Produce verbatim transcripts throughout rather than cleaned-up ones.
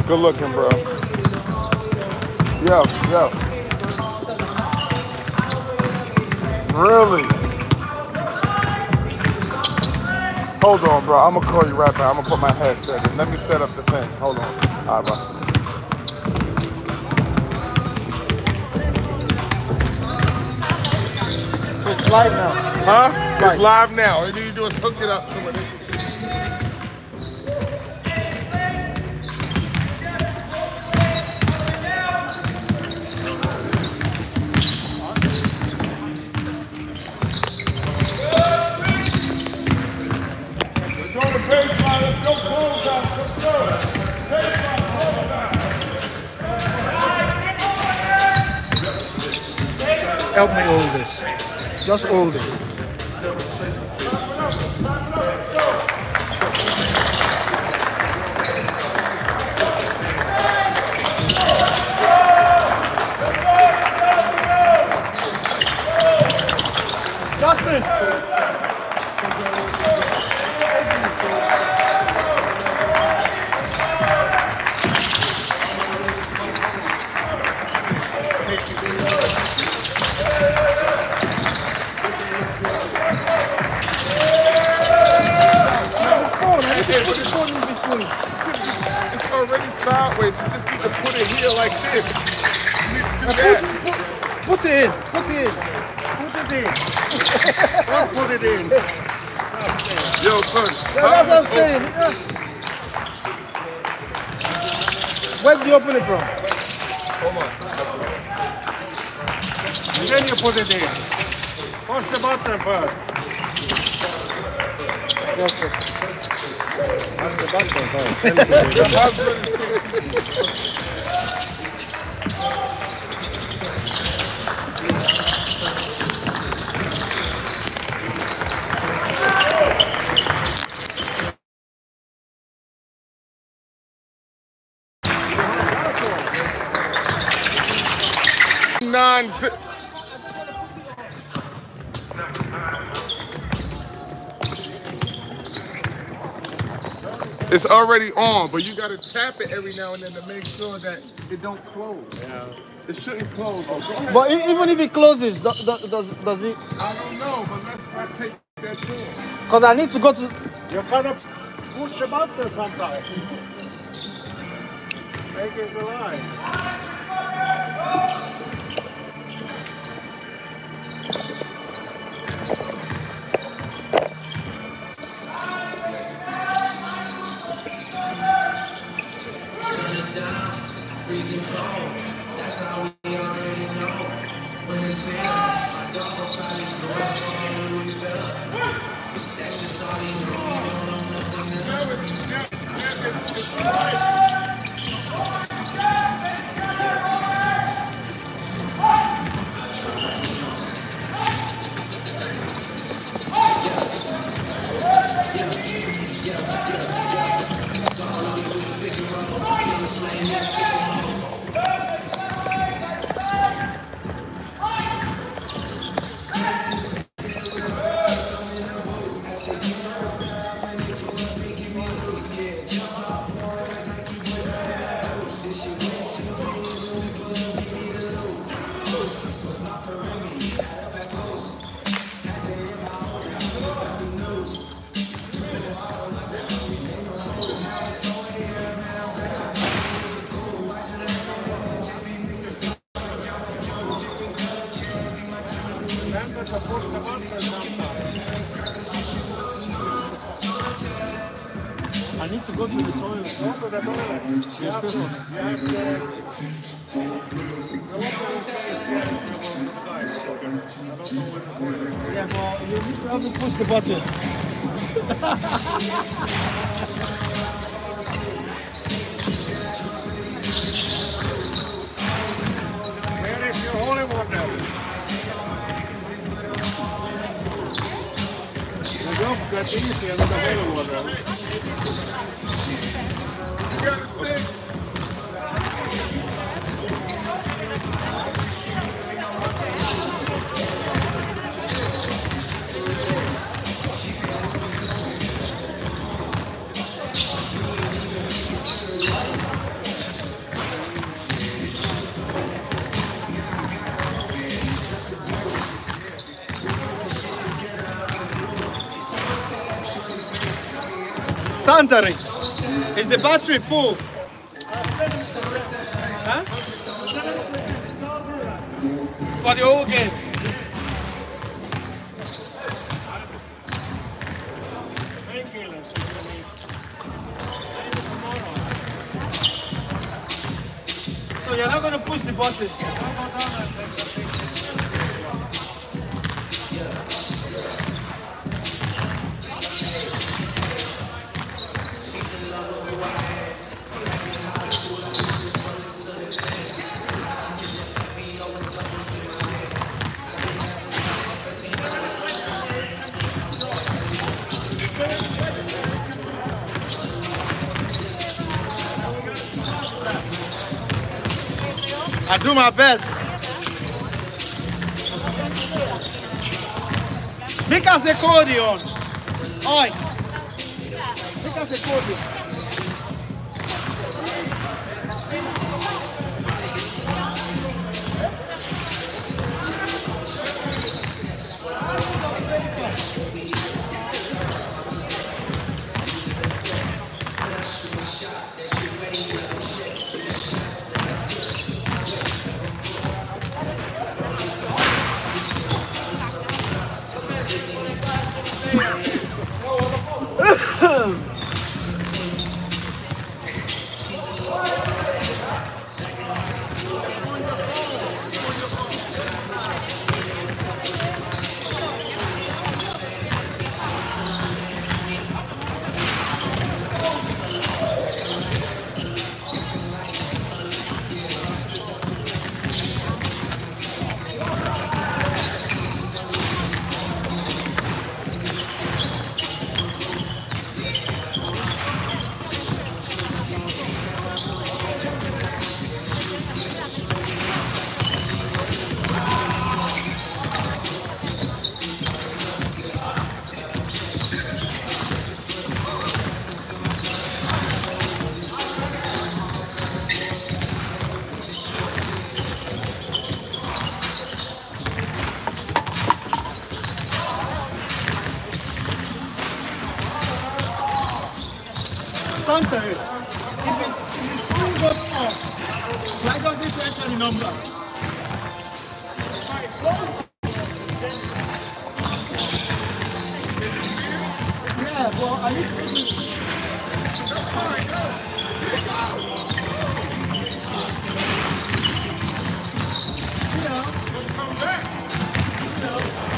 Good looking, bro. Yo, yo. Really? Hold on, bro. I'm gonna call you right back. I'm gonna put my headset in. Let me set up the thing. Hold on. All right, bro. So it's live now. Huh? It's live, it's live now. All you need to do is hook it up to it. Help me hold this. Just hold it. Justice! It's already sideways. You just need to put it here like this. You need to do that. Put, put it in. Put it in. Put it in. Don't put it in. Yo, son. Yeah, that's what I'm saying. Yeah. Where do you open it from? Hold on. And then you put it in. Push the button first. Yes, sir. Push the button first. Nine. It's already on, but you gotta tap it every now and then to make sure that it don't close. Yeah. It shouldn't close. Oh, go ahead. But even if it closes, does, does, does it? I don't know, but let's not take that door. Because I need to go to. You gotta push the button sometimes. Make it go live. Freezing cold, that's how we already know. When it's here, my dog will probably go up for a little better. That's just all you know, you don't know nothing I need to go to the toilet. Go to the toilet. You have to. You have to. Yeah, well, you need to have to push the button. Where is your holy water? The job gets easier with the holy water. You gotta sing. Santari, is the battery full? Huh? For the whole game. So you're not going to push the button? I do my best. Mikä se koodi on? Oi. Mikä se koodi? Santari, if it, if the screen goes off, why don't we enter the number? Yeah, well, I need to... That's fine, you know, come back. You know.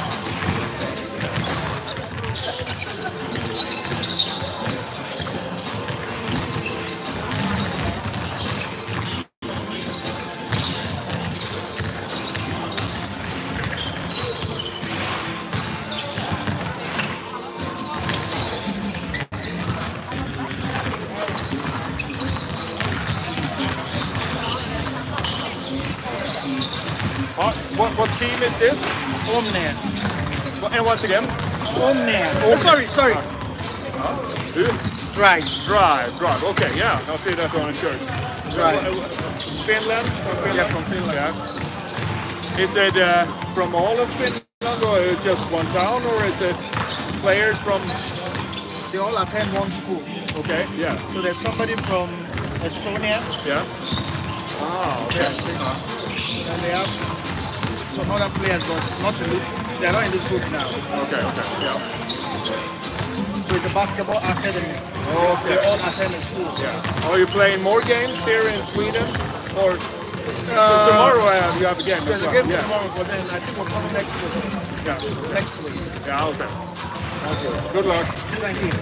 What, what, what team is this? Omnia. And once again? Omnia. Oh, sorry, sorry. Huh? Drive. Drive, drive. Okay, yeah. I see that on the shirt. Drive. Uh, Finland? From Finland? Yeah, from Finland. Yeah. Is it uh, from all of Finland, or just one town, or is it players from... They all attend one school. Okay, yeah. So there's somebody from Estonia. Yeah. Ah, okay. And they have some other players, but not in the, they're not in this group now. Okay, okay, yeah. So it's a basketball academy. Okay. They all attend the school. Yeah. Are you playing more games here in Sweden? Or Uh, so tomorrow uh, you have a game There's as a well? game Yeah. tomorrow, but then I think we're coming next week. Yeah. Next week. Yeah, okay. Okay. Good luck. Thank you.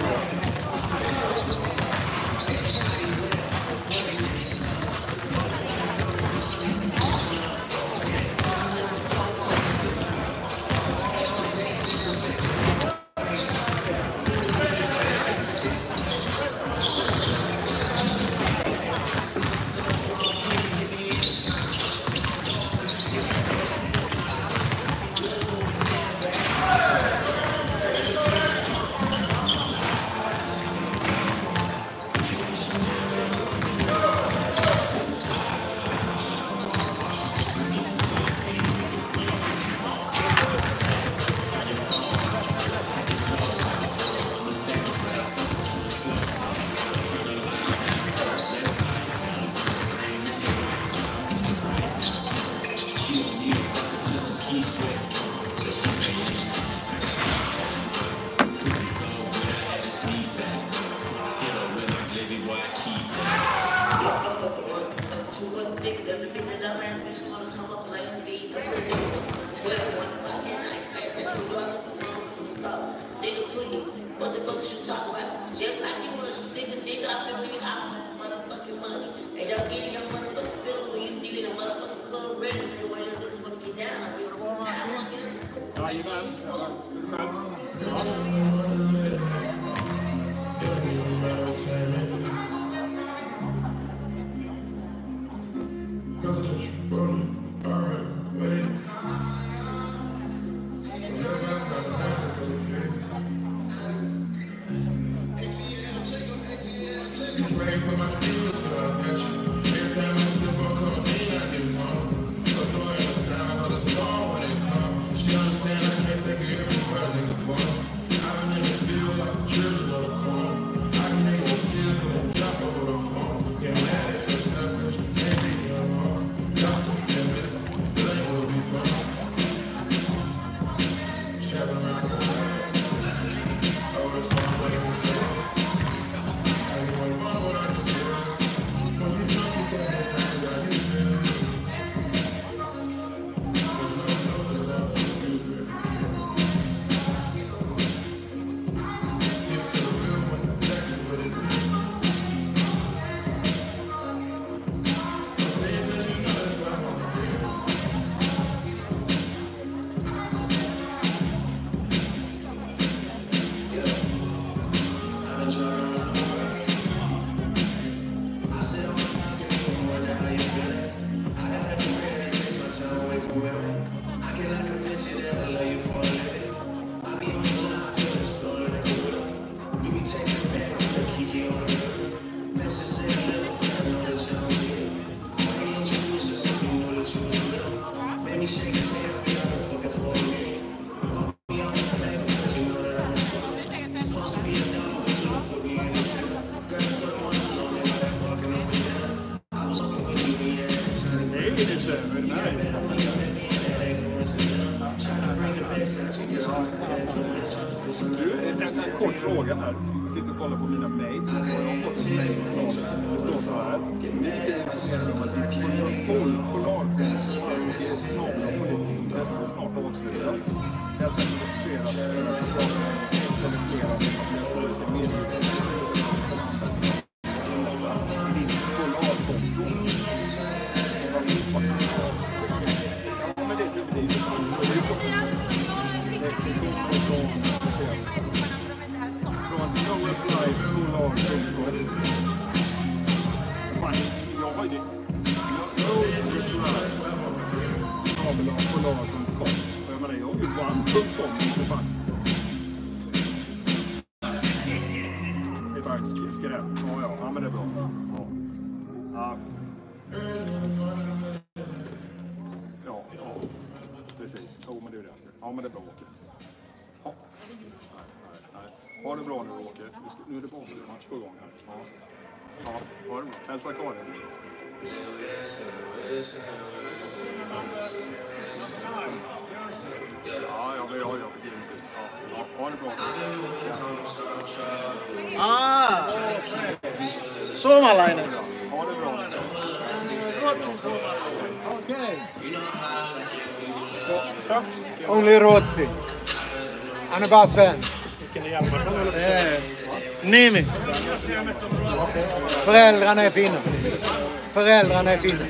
nigga, the big the dumbass bitch wanna come up like me. twelve, one o'clock at night. That's what you are. Stop. Nigga, please. What the fuck is you talking about? Just like you wanna stick a dick up in me, I'm motherfucking money. They don't get in your motherfucking feelings when you see me in a motherfucking club ready for where your niggas wanna get down. I mean, I wanna get in. Jajamän. En kort fråga här. Jag sitter och kollar på mina mejl. Och jag har fått en mejl från, det står så här. Monopolbolag snart avslutas. Jag har investerat skräp. Ja, ja, ja, men det är bra. Ja. Ja, ja. Precis. Jo, men det är det jag ska. Ja, men det är bra, Åke. Ja. Nej, nej, nej. Ha det bra nu, Åke. Nu är det basketmatch på gång här. Ja. Ja, ha det bra. Hälsa Karin. Ja, ja, men jag jag fick inte. Ja, ja, ha det bra. Ja. Ah! Sommarlinen. Ha det bra. Okej. Only Rotsi. Han är bara svensk. Eh, Nimi. Föräldrarna är finna. Föräldrarna är finna.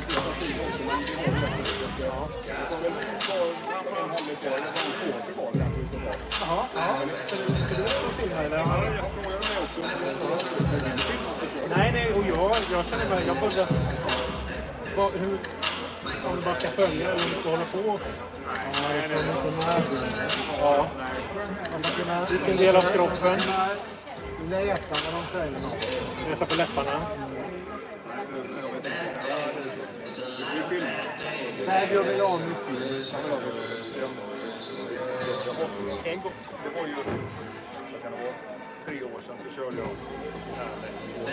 Nej, nej, och jag, jag känner mig, jag börjar, vad, hur, om du bara ska följa eller om du ska hålla på. Nej, det är inte med. Ja. Vilken del av kroppen? Läsa vad de säger. Läsa på läpparna. Nej, jag vill ha mycket. En gång, det var ju, vad kan det vara, tre år sedan så körde jag här med.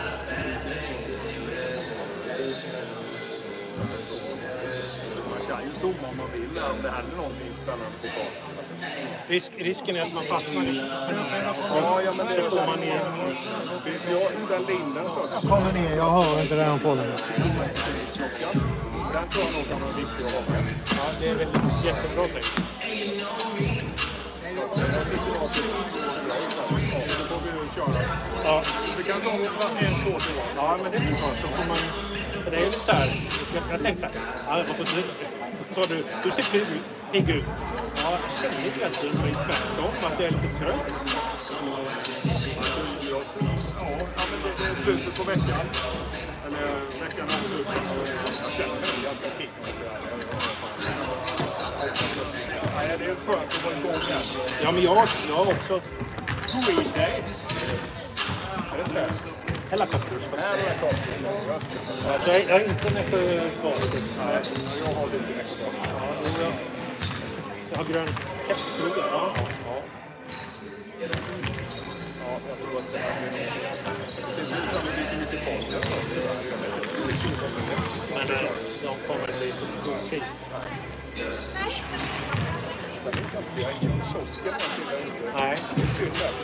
Man kan ju zooma om man vill, om det händer någonting spännande på kartan. Risk, risken är att man fastnar i. Ja, ja, men det Så får man ner. Jag ställde in den så. Jag kommer ner, jag hör inte den på den. Den tror jag nog kan vara viktig att ha med. Ja, det är väl jättebra tänkt. Ja. Vi kan ta en, två, tre. Ja, men det är bra. Så får man... För det är ju lite så här... Jag, jag tänkte så här... Ja, jag var på slutet. Så sa du, du ser pigg ut. Pigg ut. Ja, jag känner lite att det är tvärtom. Att jag är lite trött. Ja, men det, det är slutet på veckan. Eller veckan är slut. Jag känner mig ganska pigg. Nej, det är skönt att vara igång här. Ja, men jag, jag har också... Three days. Är det inte? Helikopter. Nej, det är klart. Alltså, jag, jag är inte med för svaret. Nej, jag har lite extra. Ja, jag, jag har grön kepskrugga. Ja. Ja. Ja, jag tror att det här blir något. Det blir så mycket folk. Men de kommer bli så god tid. Sen vet jag inte, jag har ingen kiosk eller någonting. Nej. Det är synd där.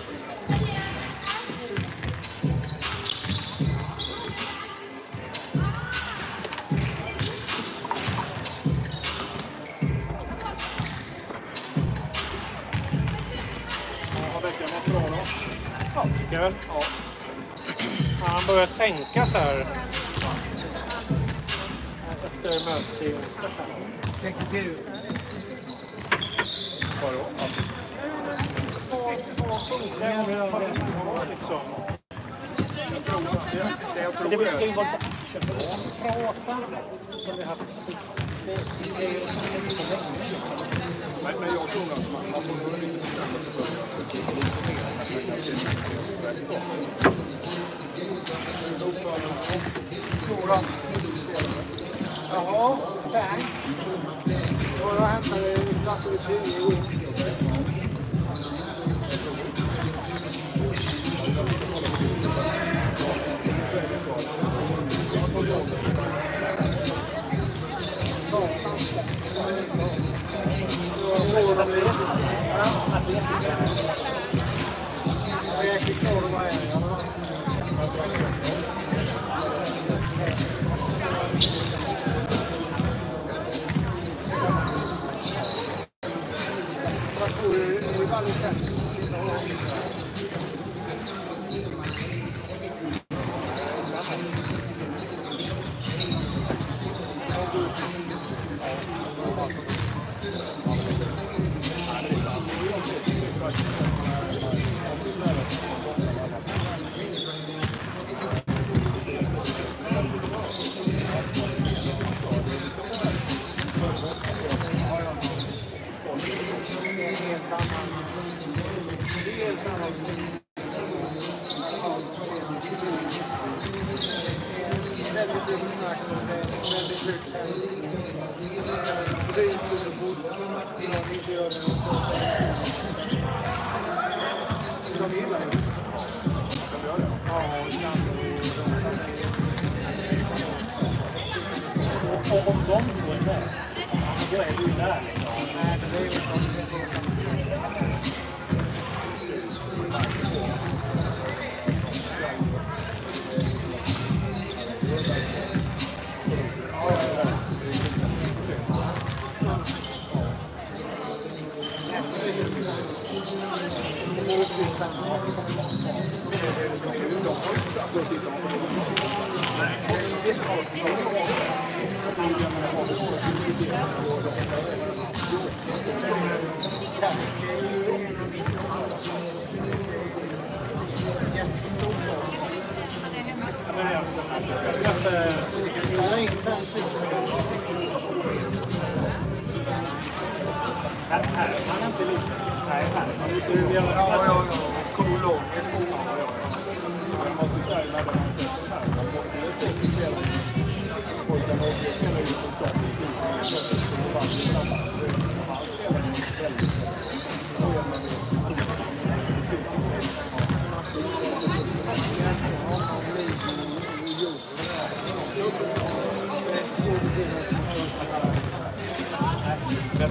Ja, tycker jag väl. Ja. Ja, han börjar tänka så här. Efter mötet i onsdag. sextio. Vadå? Jag tror att det, det jag tror Det är... ska ju vara action. Prata som vi haft. Det är ju Men, men jag tror att man, man får liksom bestämma sig för Jaha, tack. Och jag hämtade en plats i tjugo år. om de två är med, då är du där. Nej, det är ju här, här, man är inte lite. Nej, här. Man måste ju göra Ja, ja, ja. Kolon. Jag måste säga när det var så här. Man måste ju se till att pojkarna och flickorna är ju som stånd i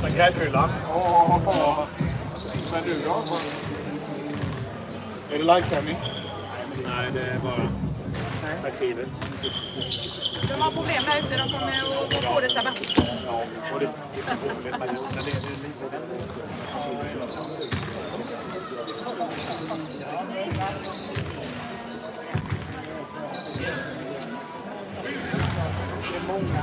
Gräddhyllan. Ja. Men du då? Är det livesändning? Nej, det är bara arkivet. De har problem här ute, de kommer att gå på det sabbat. Ja, och det, det är så roligt. Men det, det är lite... Det är många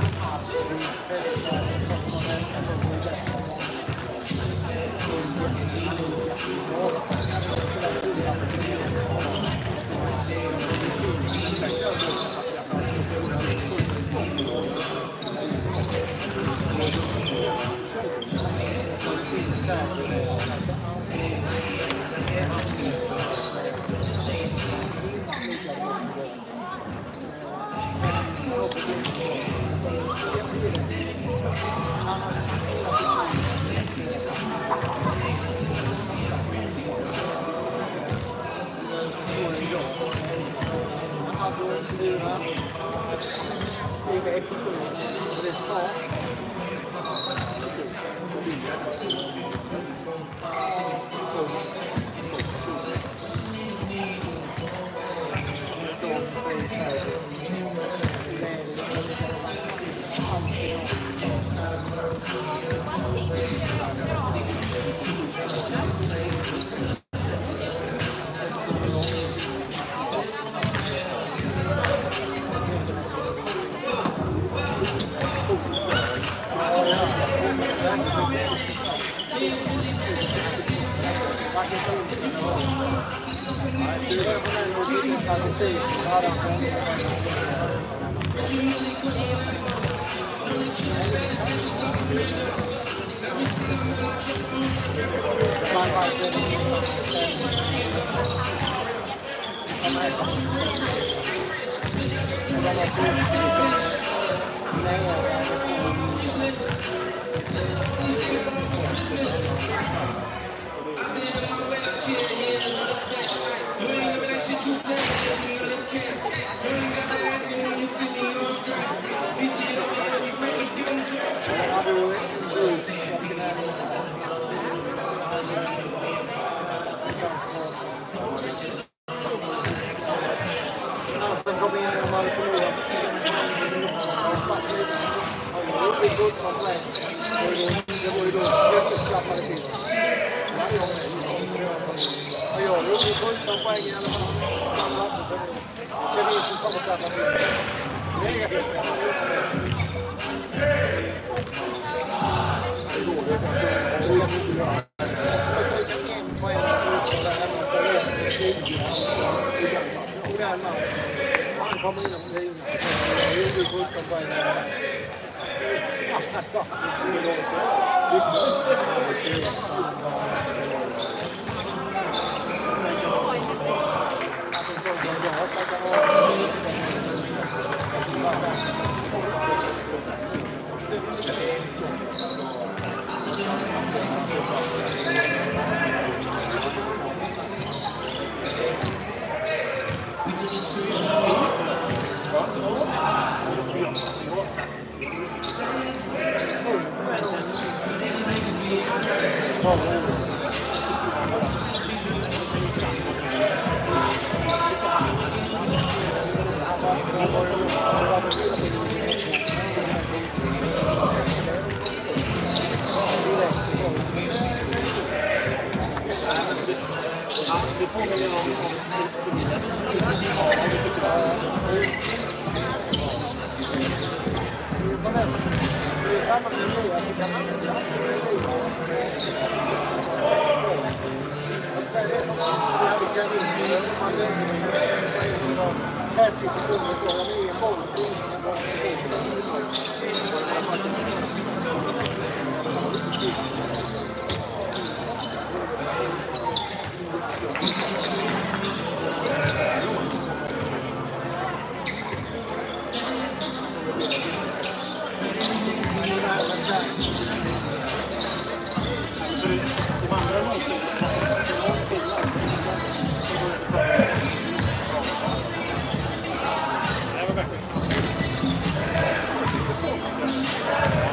Ja.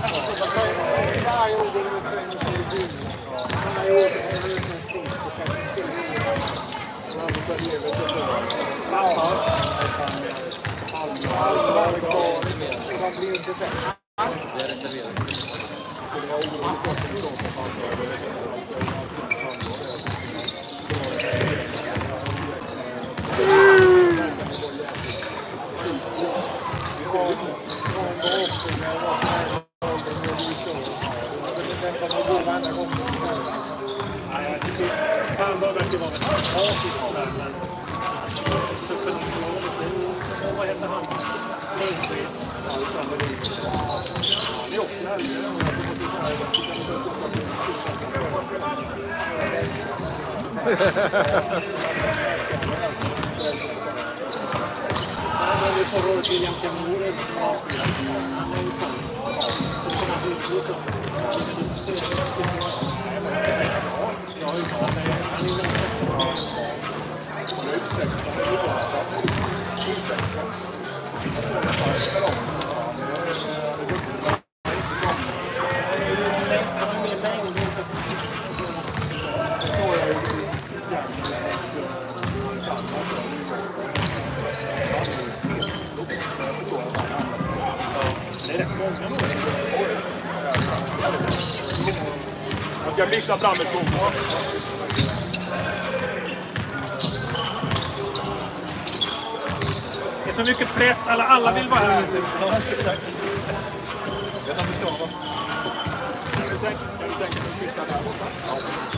Varje år går det med träning och så i bilen. Varje år är det en stor på kanske. Man får ge det till det. Ja. Alla kvar. Man blir inte bättre. Det är reserverat. Det var oroligt för Jag ska fixa fram ett kom. Det är så mycket press, alla, alla vill vara här. Det är som det ska vara. Kan du tänka dig den sista där borta? Ja,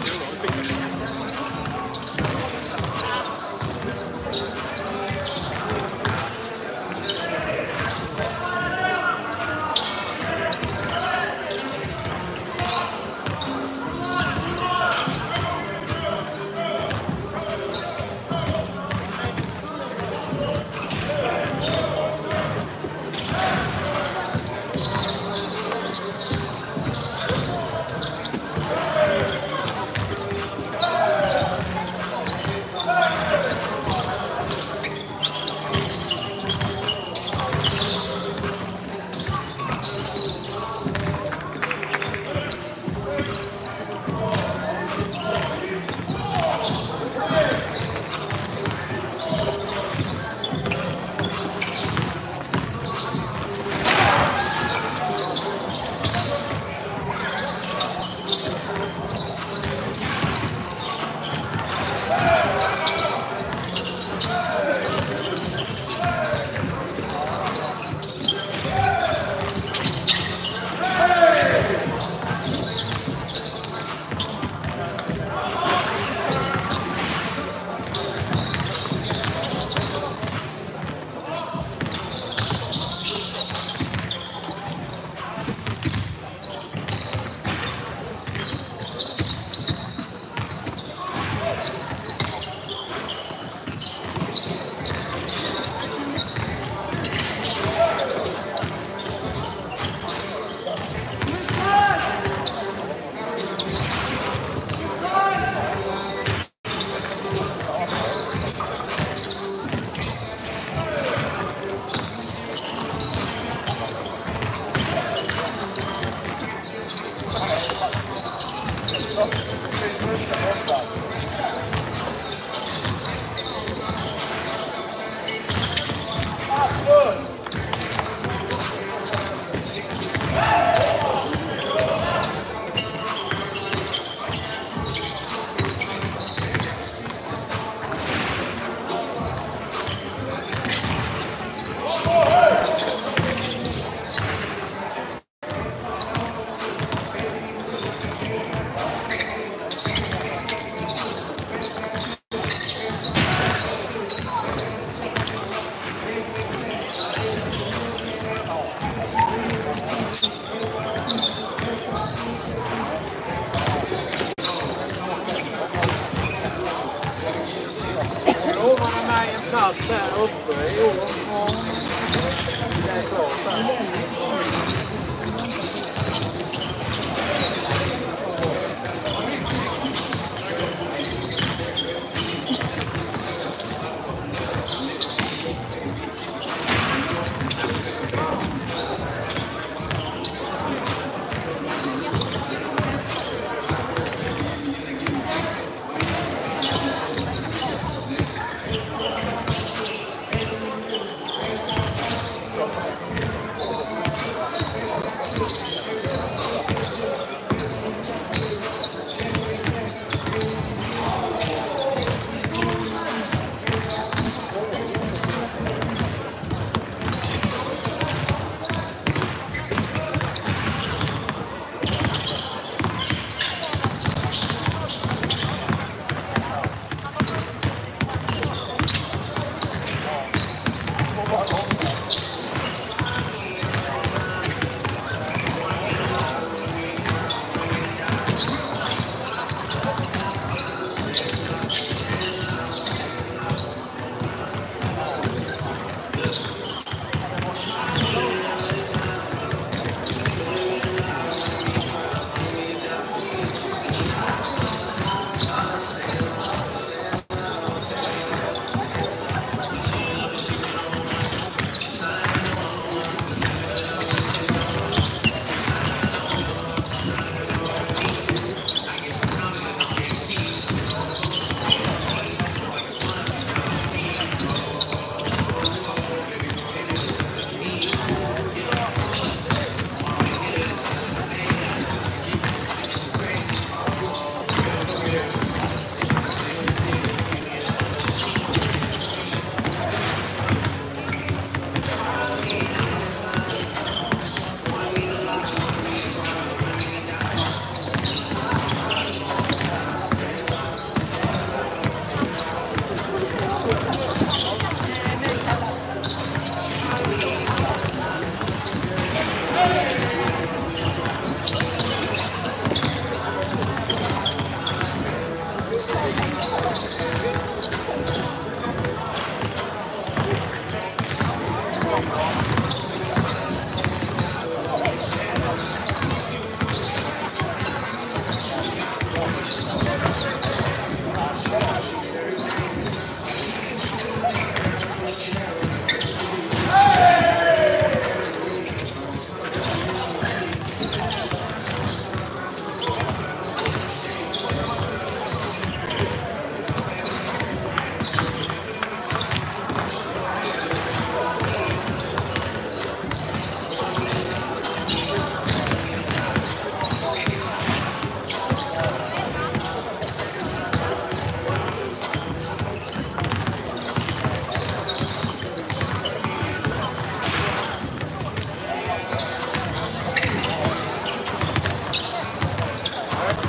plats där uppe i år. Det är klart där.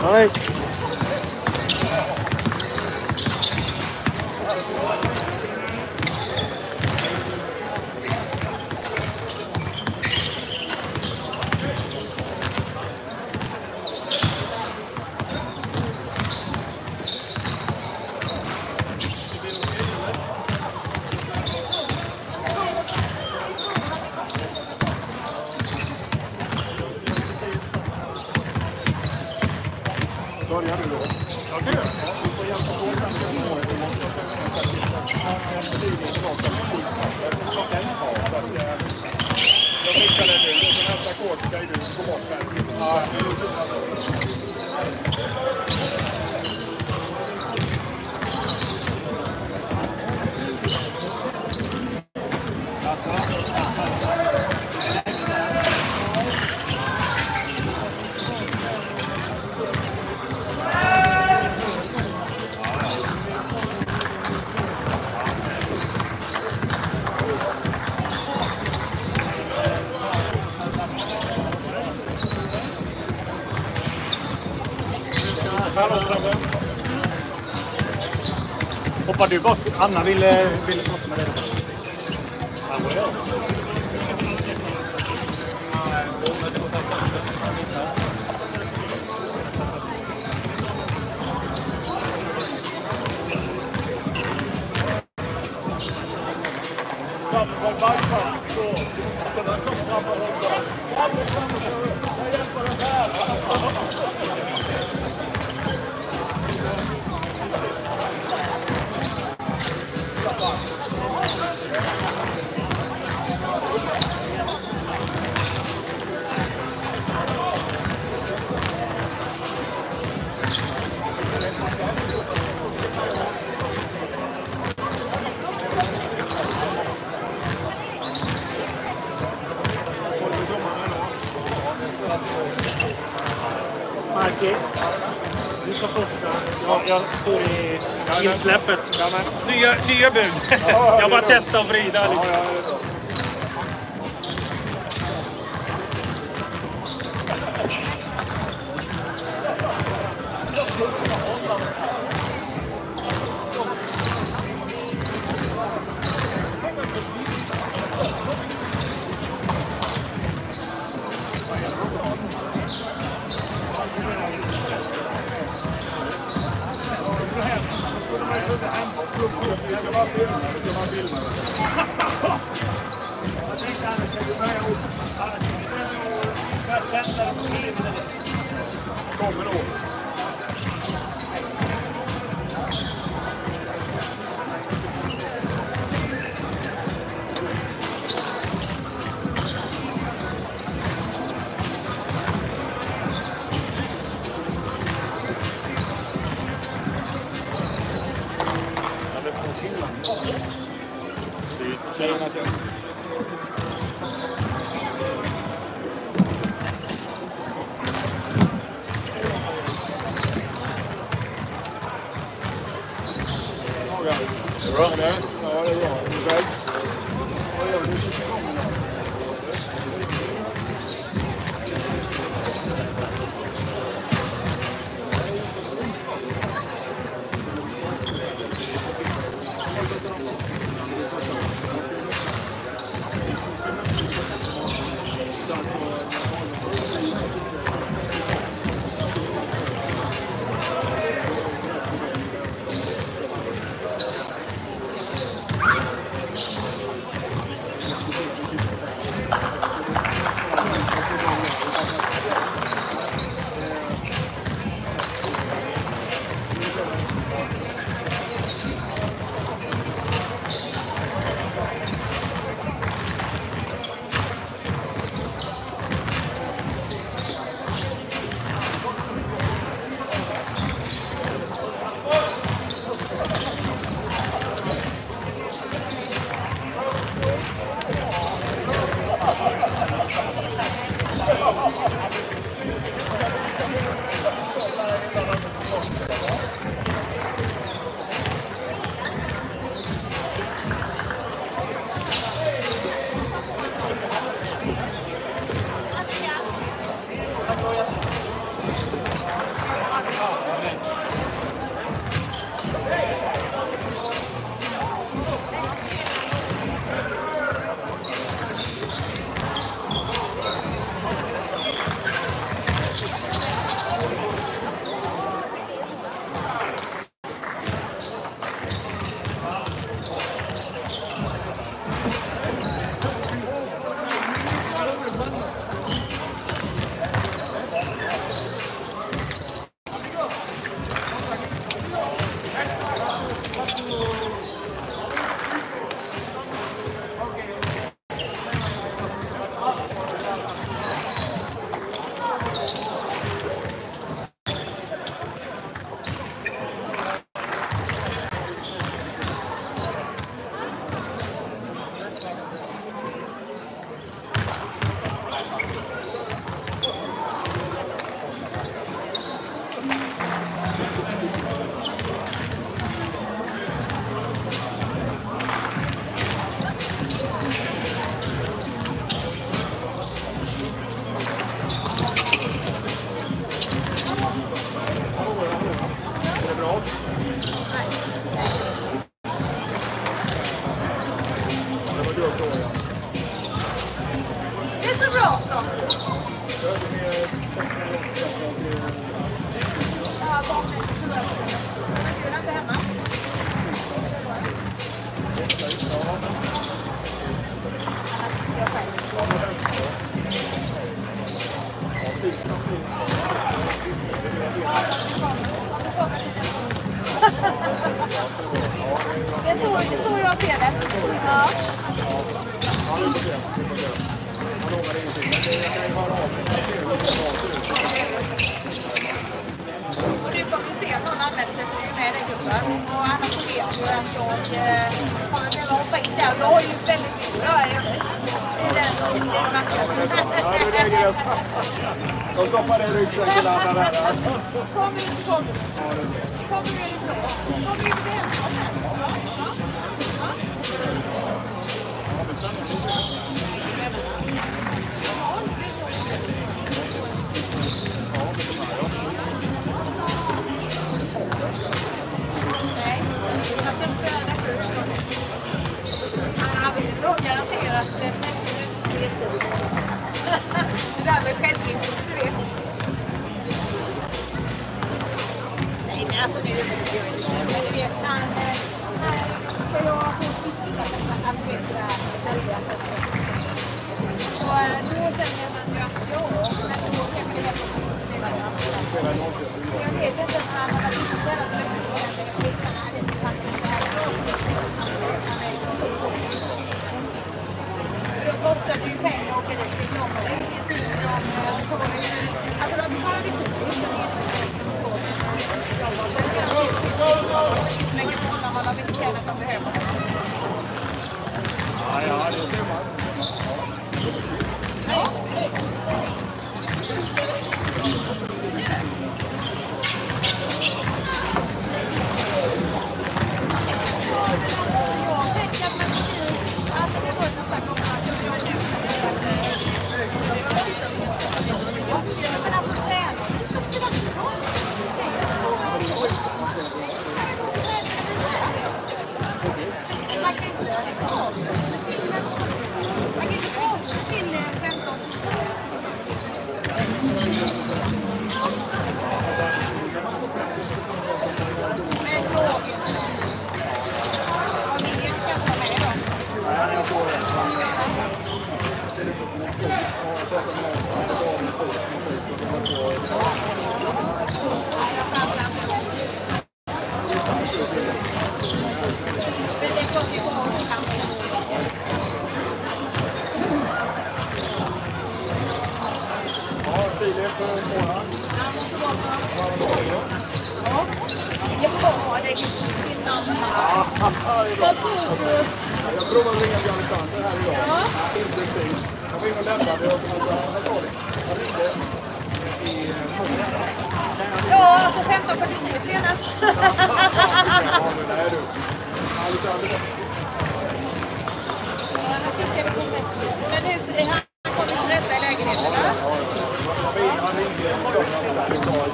Nej. Börjar du då? Okej. Du får hjälpa på med jag skickar den nu. Och nästa kort ska du gå bort där. Ja. Hoppar du bort? Anna ville, ville prata med dig. Ja, vad gör du? Marki, du ska första. Ja, jag står i insläppet. Nya, nya bud. Jag bara testar och vrida lite. Kommer då. Tjejerna till. Bra. Ja, det är bra. Väg. Vad gör du? Det är så, det är så jag ser det. Ja. Och du kommer se att någon använder sig för med den gruppen. Och annars så vet du att jag kommer att hoppa in där. Jag har ju väldigt mycket att göra i den matchen. Ja, det är det. De stoppar det i ryggsäcken alla där. Kom in, kom in. Kom in ifrån. Kom in ifrån. Nej, jag ska inte göra det. Han vill nog garantera att det är det där med självinsikt, du vet. Nej, men alltså det är inte det. Men du vet, han ska jag få sista, alltså vet du det här, helga sättet. Och då känner jag att jag ska gå, men då kanske det är på jag vet inte om han har varit så jävla mycket på den där skiten här. Då kostar det ju pengar att åka dit. Det kommer ingenting. De får alltså de betalar lite tid. Så länge på man har inte känt att de behöver det. Ja, ja, det ser man. Ja. Jag provar att ringa Björn Sander här idag. Inte tid. Jag var inne och lämnade och jag ringde i morgon. Ja, alltså femton fyrtionio senast. Ja, men nej du. Men nu, han kommer till rätta i lägenheten, va? Han ringde i morgon.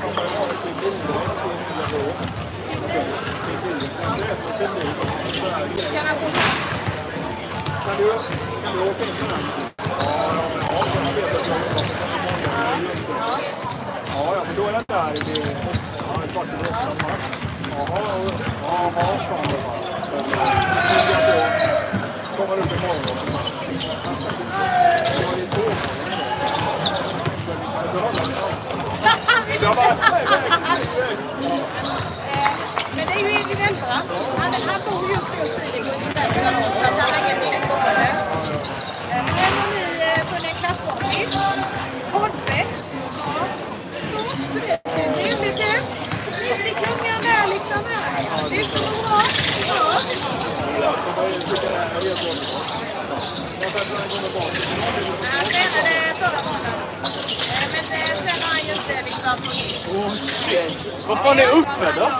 Kan han få Kan du, kan du åka in med den? Ja, ja, men då är den där i det. Ja, det är klart det är åtta. Jaha, jaha, fan det var. Kommer upp imorgon. Jag bara, men det är ju individuellt, va? Han, han bor just nu i Gunnar för att han har ingen minnesbollare. Men nu har vi funnit en klasskompis. Poddfest. Så det är trevligt ut. Det är klungan där liksom. Det är så bra. Ja. Han tränade förra månaden. Men sen har han ju inte liksom... Åh, shit. Vad fan är uppe då?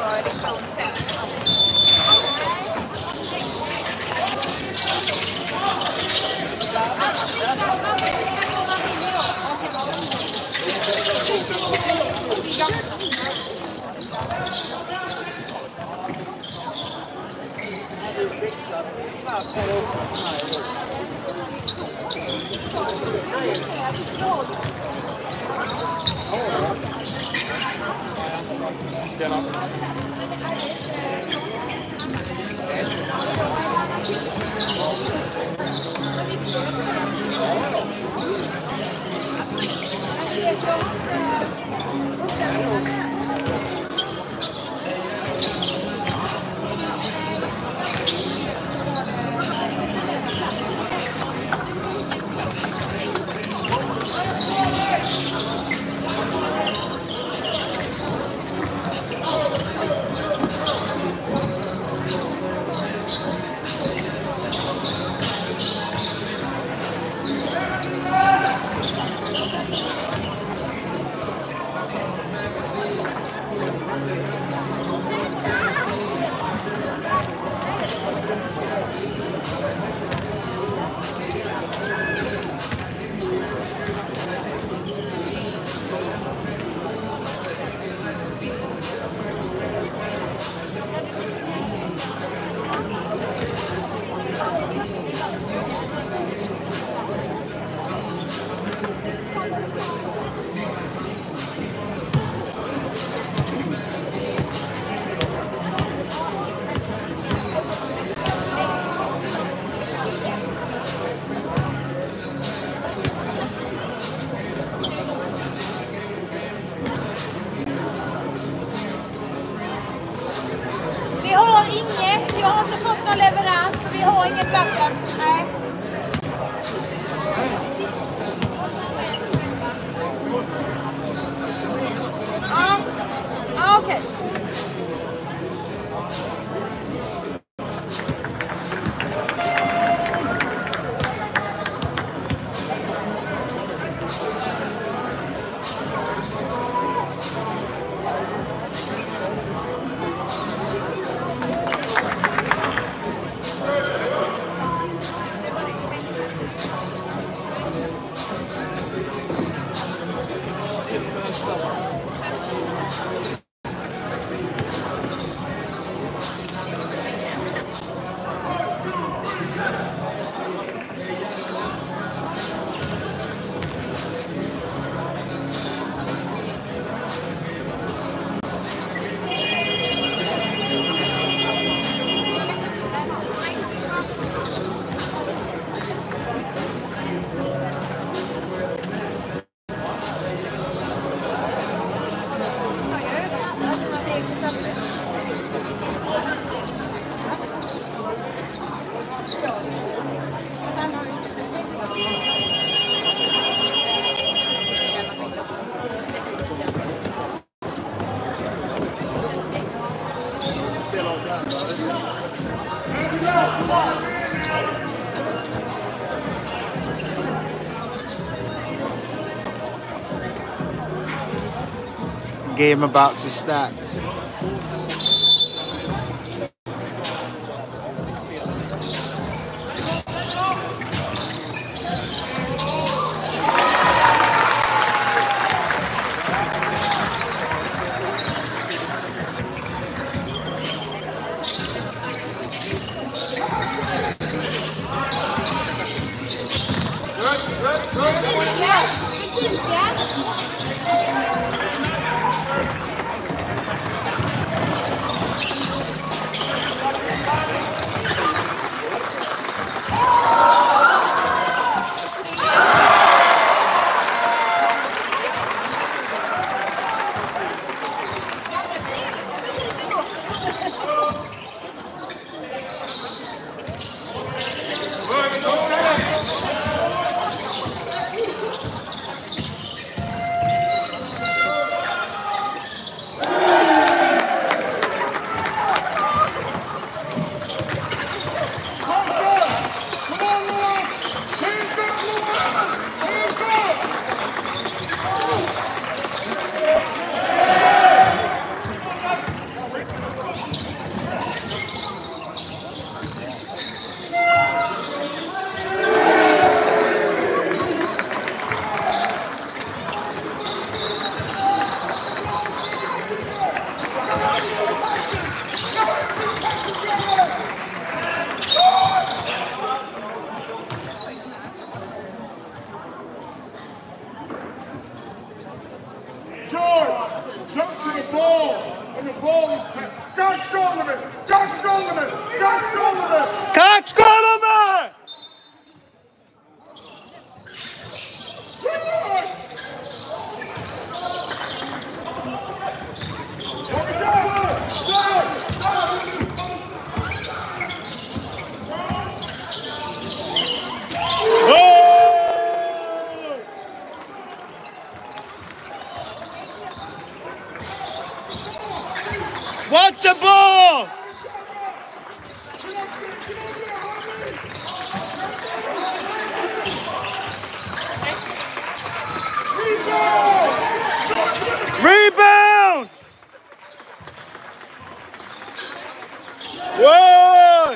Ja. Vi har inget, jag har inte fått någon leverans, så vi har inget vatten. Nej. Ja, ja okej. Okay. Game about to start. Jump to the ball. And the ball is passed. John Skolman. John Skolman. John Skolman. Tack Skolman! What the ball? Rebound! Whoa!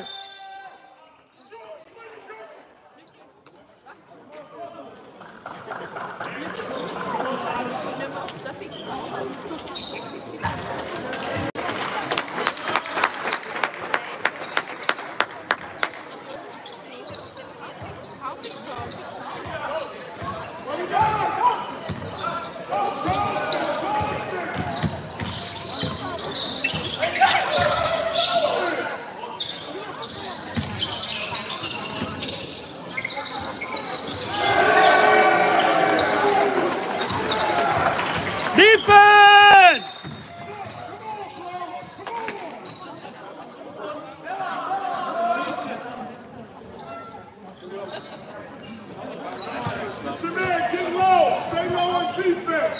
Defense! Samir, get low. Stay low on defense.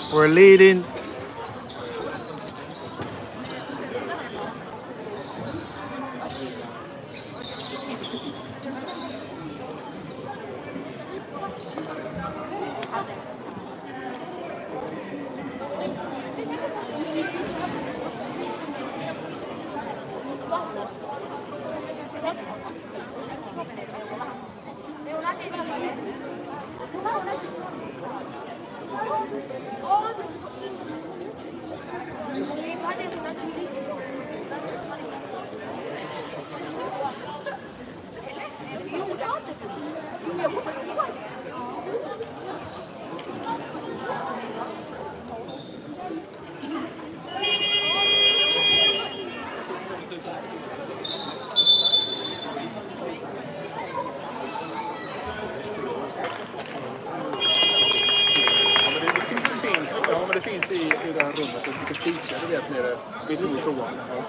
We're leading. Ja, men det finns i, i det här rummet ett litet fika, du vet, nere mitt emot toan. Ja.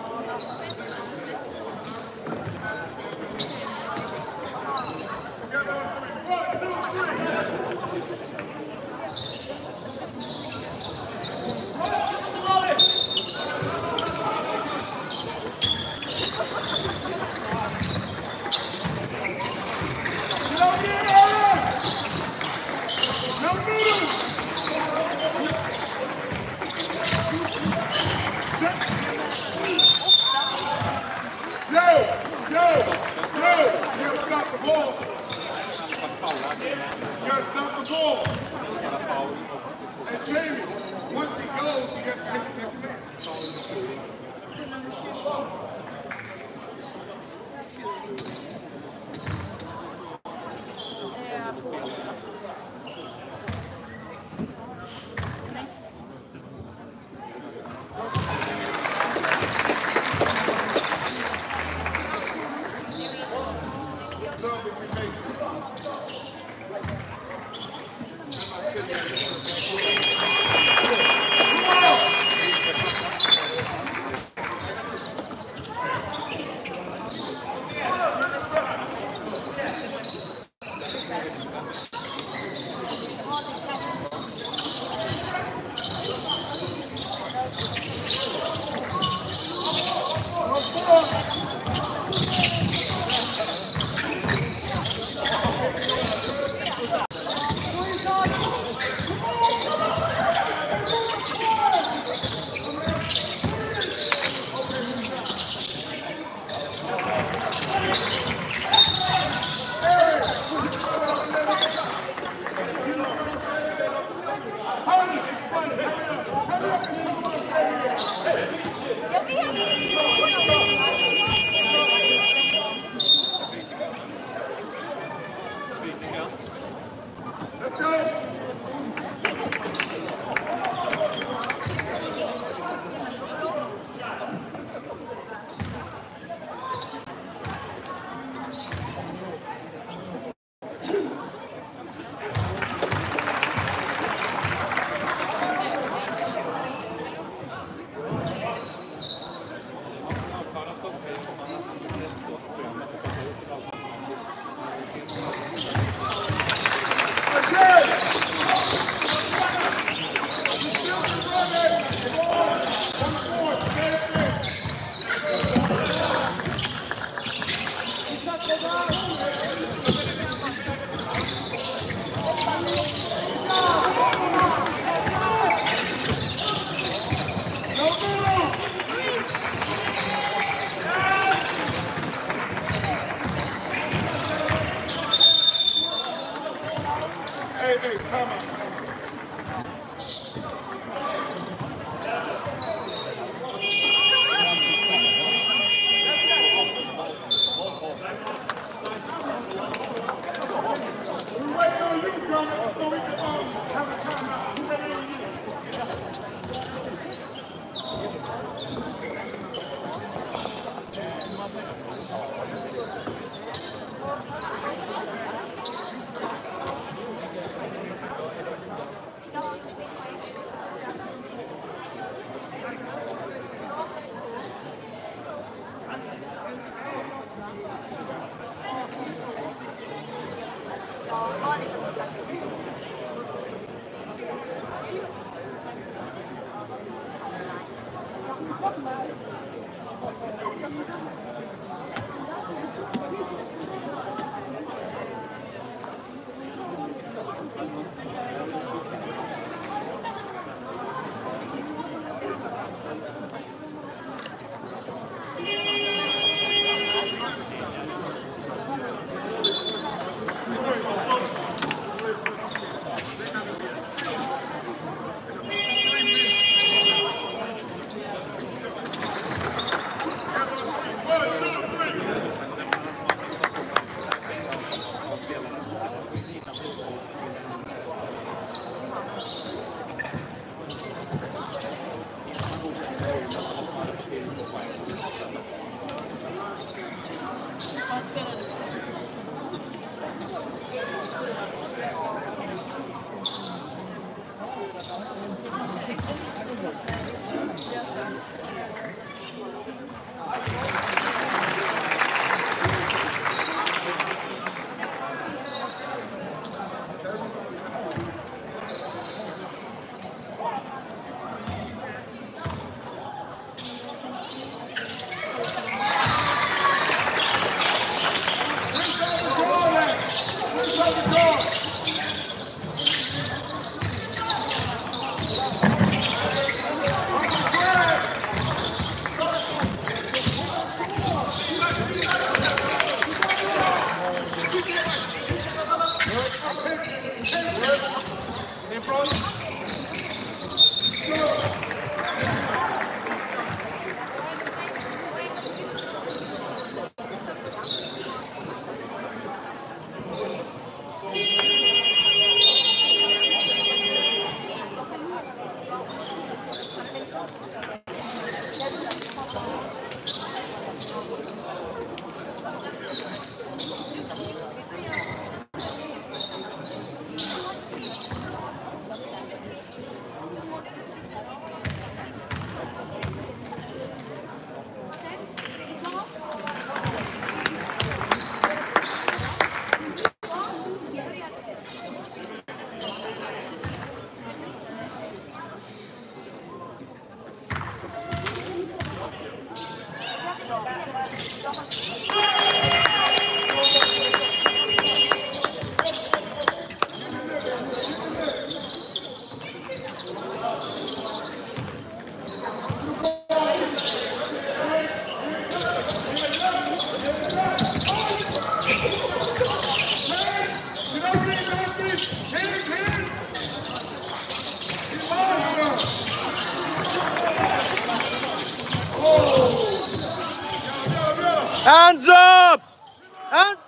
Hands up! Hands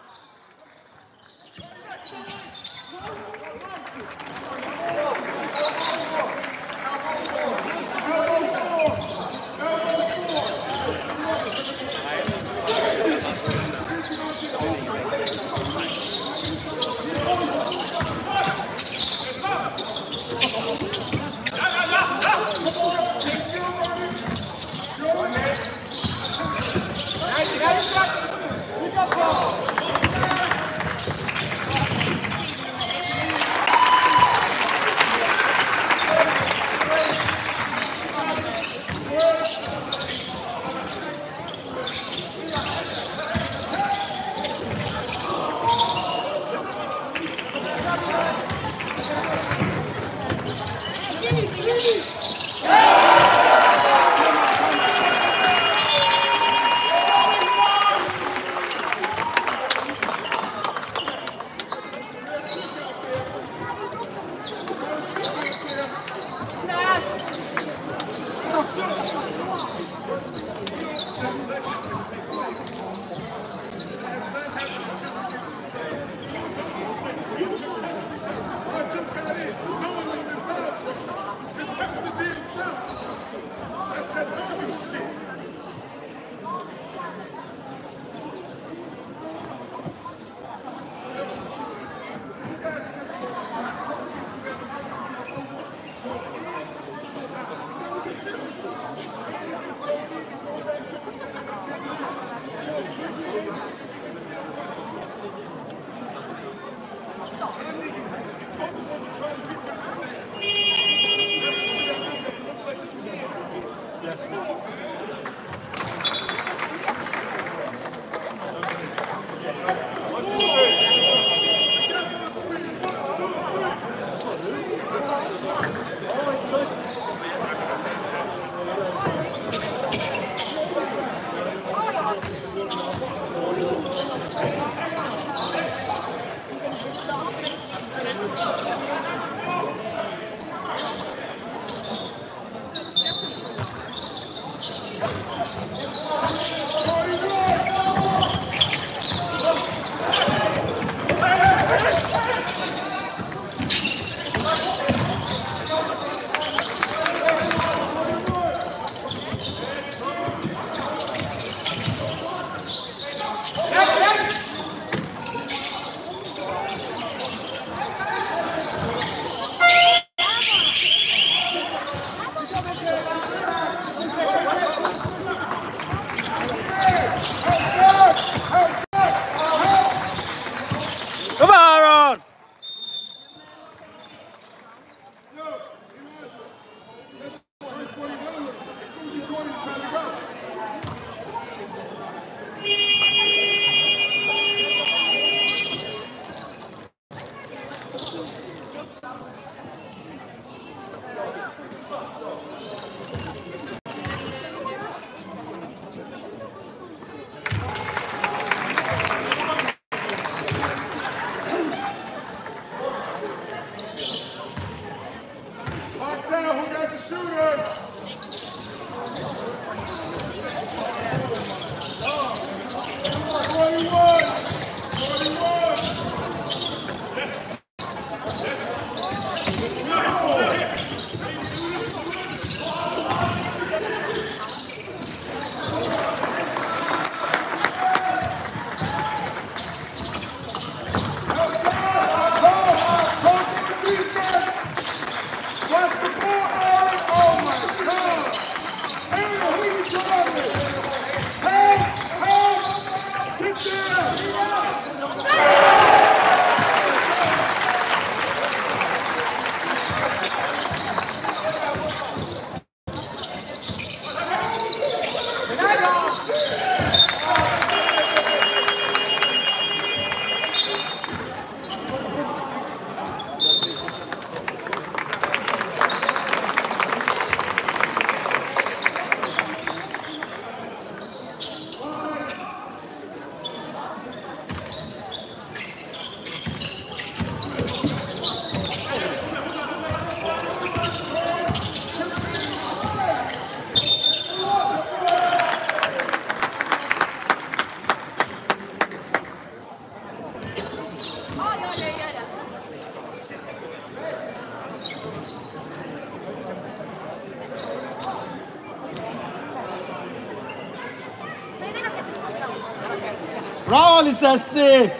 Bra Lisesti!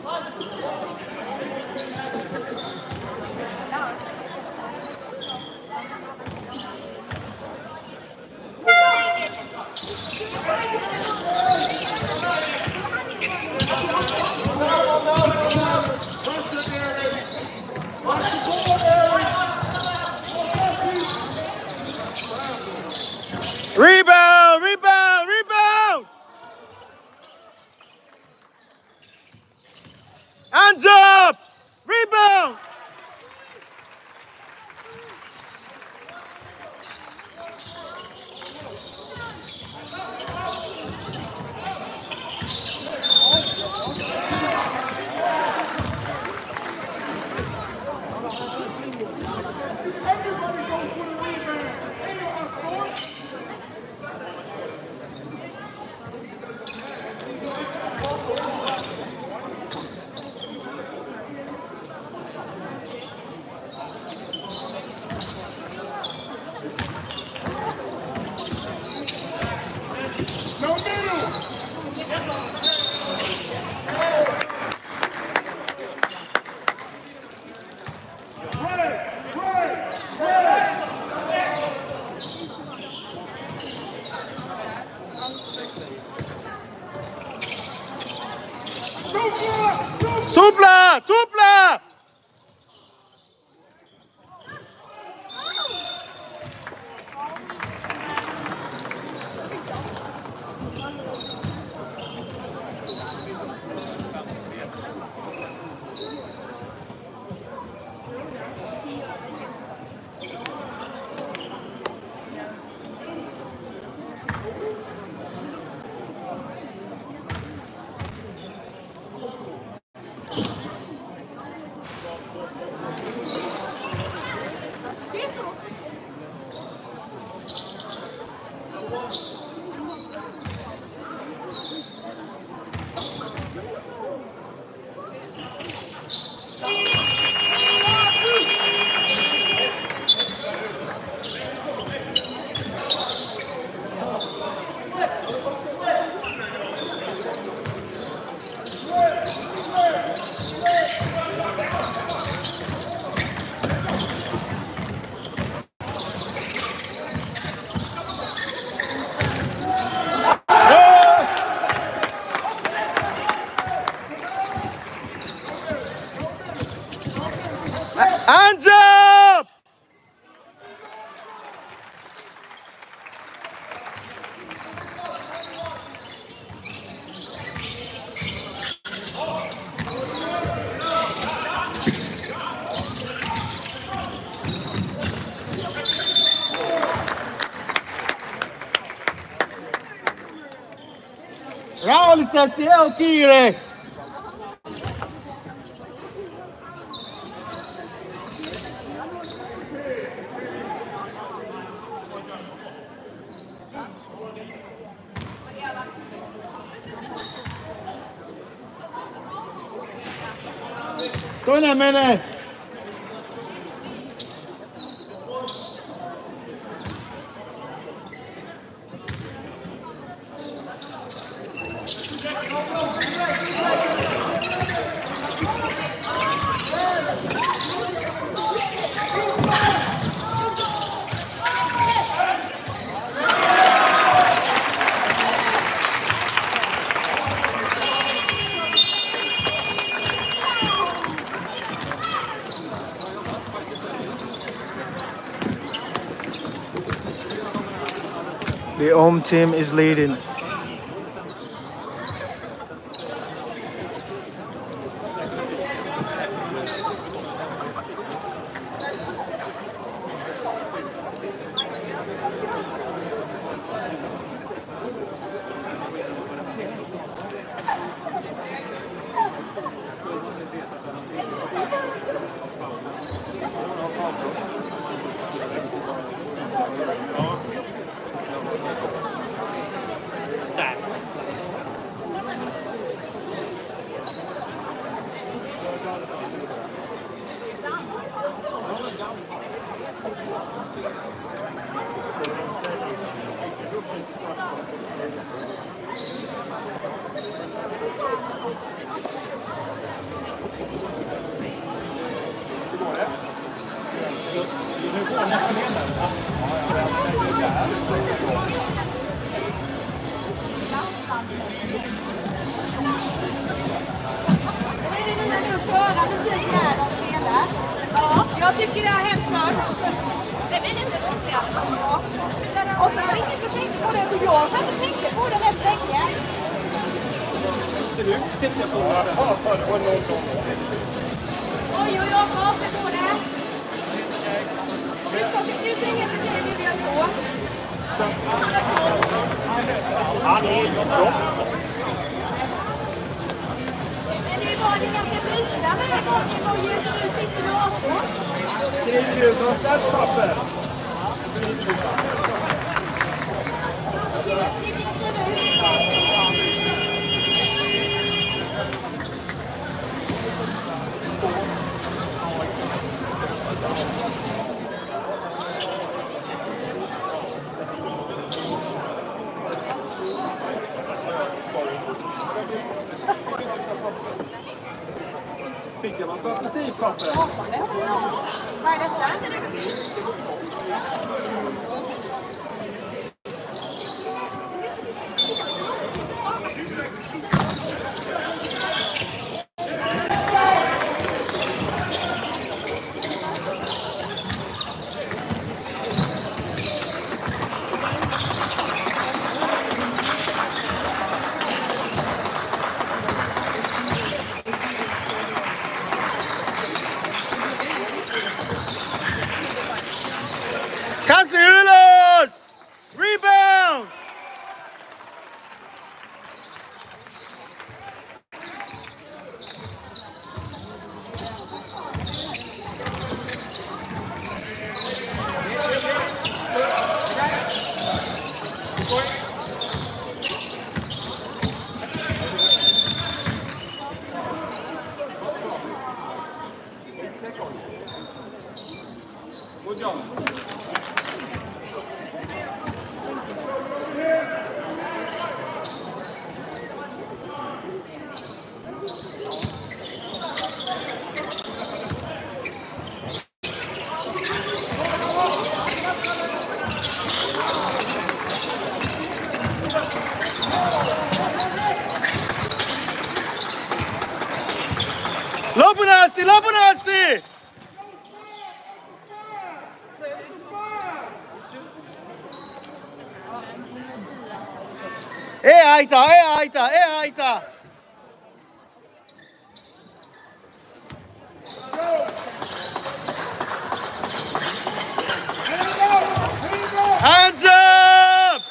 Rebound! Rebound! Rebound! Hands up! Rebound! Tupla! Tupla! Hands up! Bravo Lisesti, è un tigre! Gå in här med dig. The home team is leading. Jag tycker det har hänt förr. Det blir lite roligare. Och så var det ingen som tänkte på det. Och jag kanske tänkte på det rätt länge. Du tänkte på det. Ja, för det var någon gång. Oj, oj, oj, vad är på det? Och vi ska till ut ingen till det vi vill på. Han är ju bra. Men det var det ganska byta med gången och ge sig ut i datorn. Det är ju som stadspapper. Fick jag någon statistikpapper? Vad är detta? Casillas! Rebound! Good job. Lopen nasty, lopen nasty! Eh, aita, eh, aita, eh, aita! Hands up!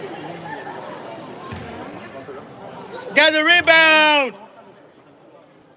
Get the rebound!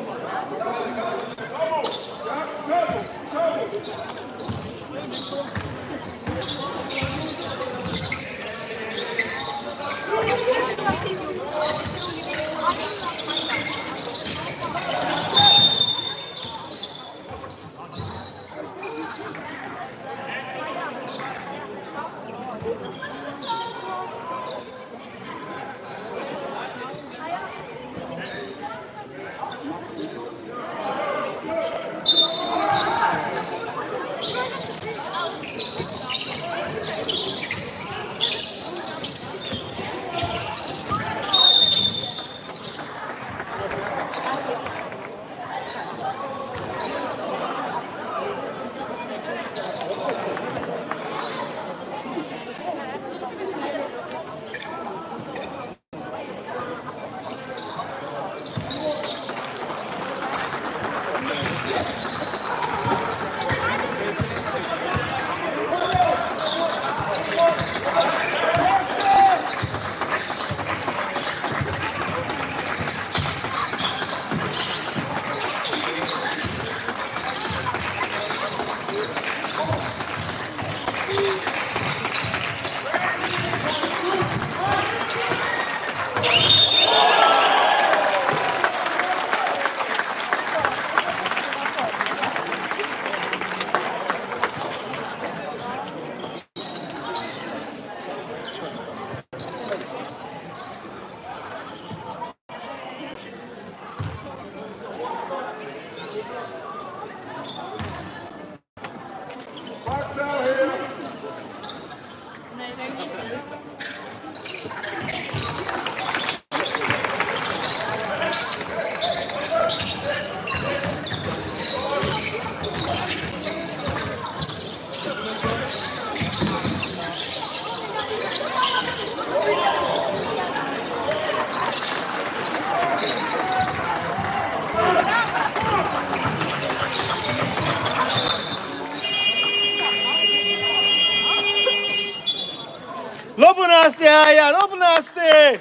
Lopu nasty, Aja, lopu nasty!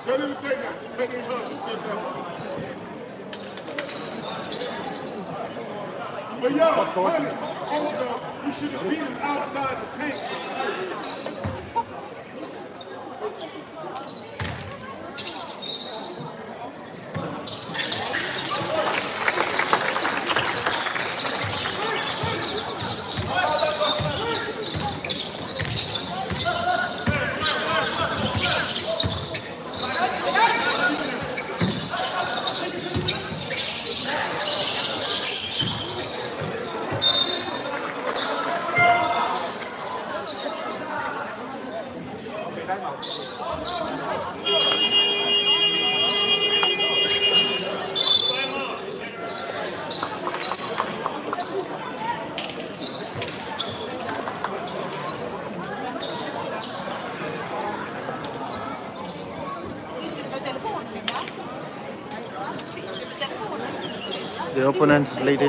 Don't even say that. Just take it close. Just get that. But yo, honey, also, you should have beat him outside the paint. The opponent is leading.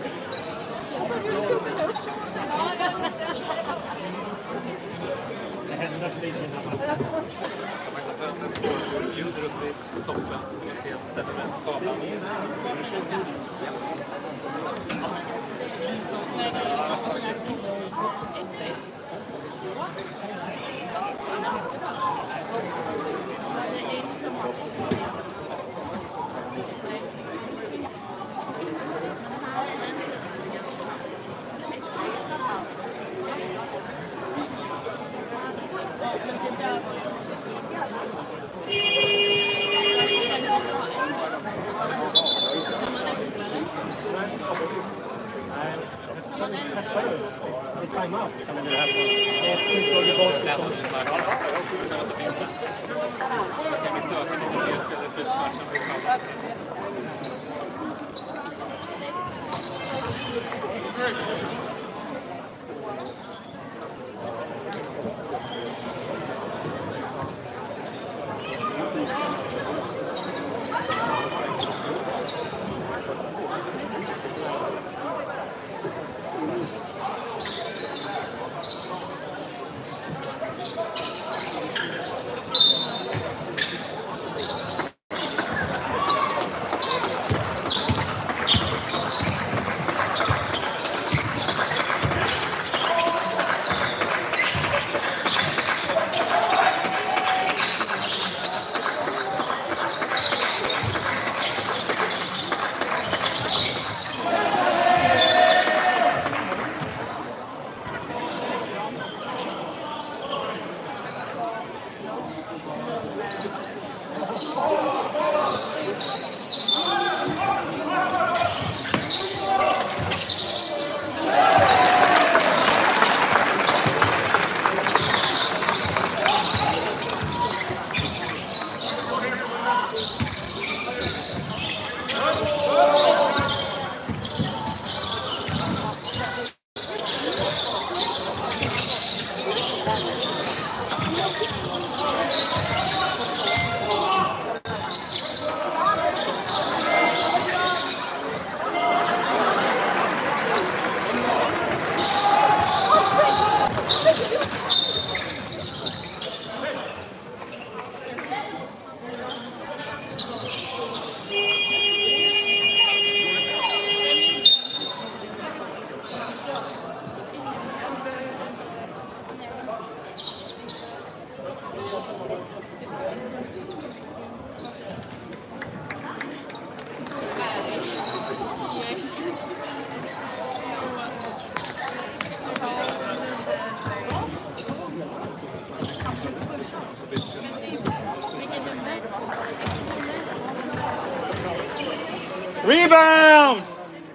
Rebound!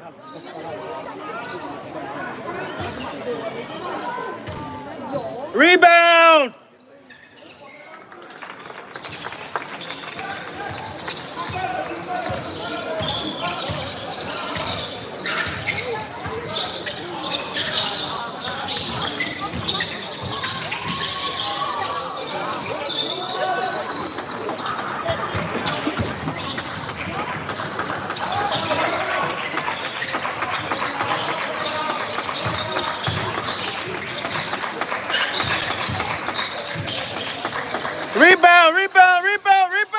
Rebound! Rebound, rebound, rebound, rebound.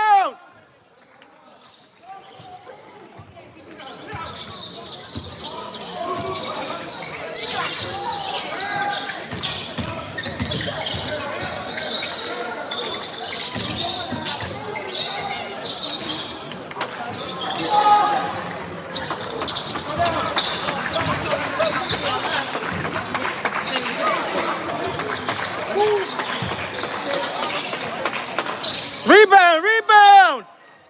Rebound, rebound!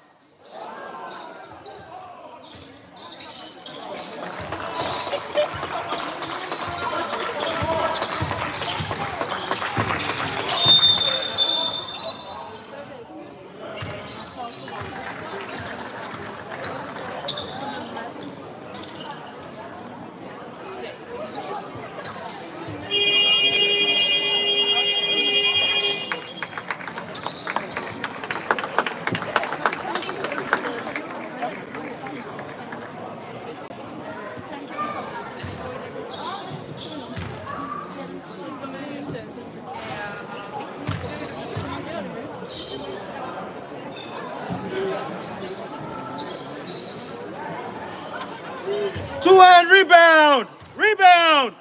Two hand rebound! Rebound!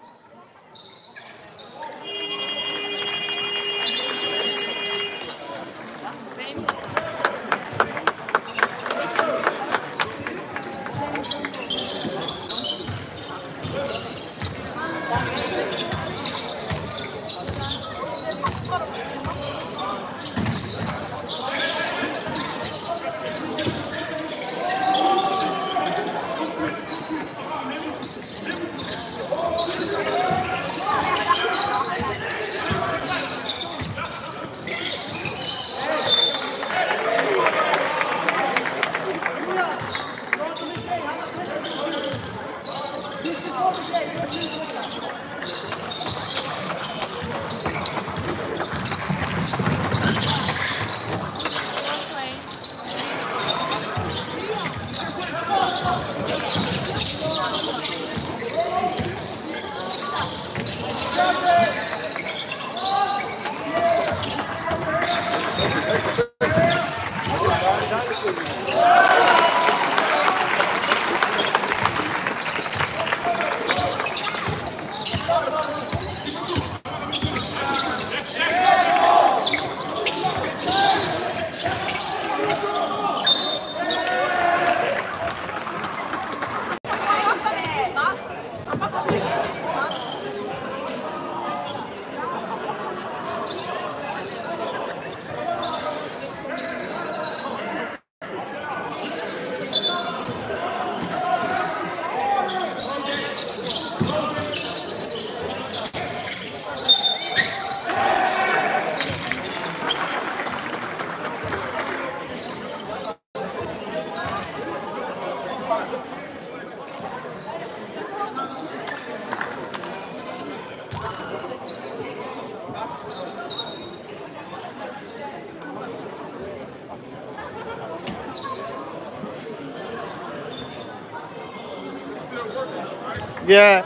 Yeah.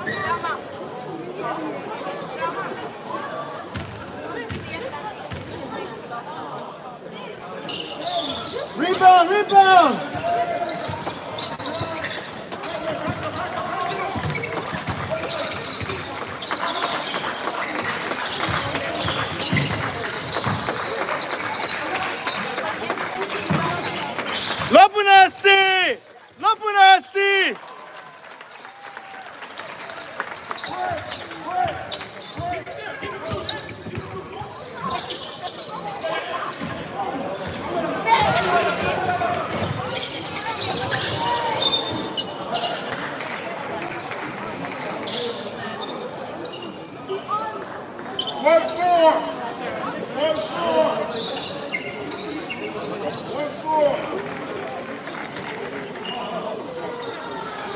Rebound, rebound! Lopu nasty! Lopu nasty! One four. One four. One four.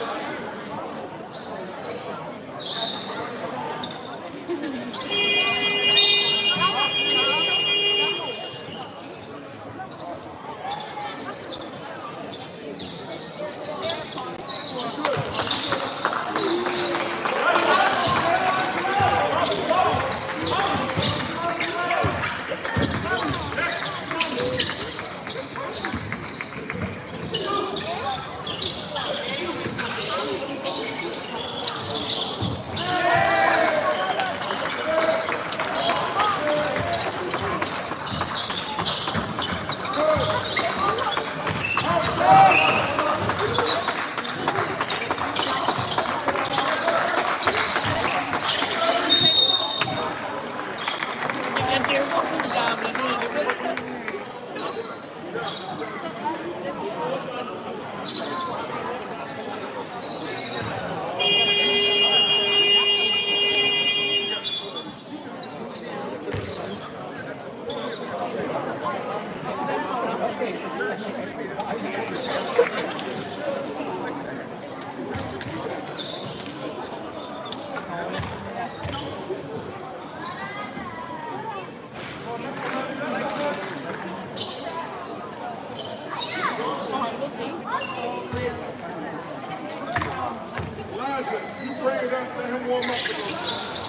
Elijah, you bring it up, let him warm up a little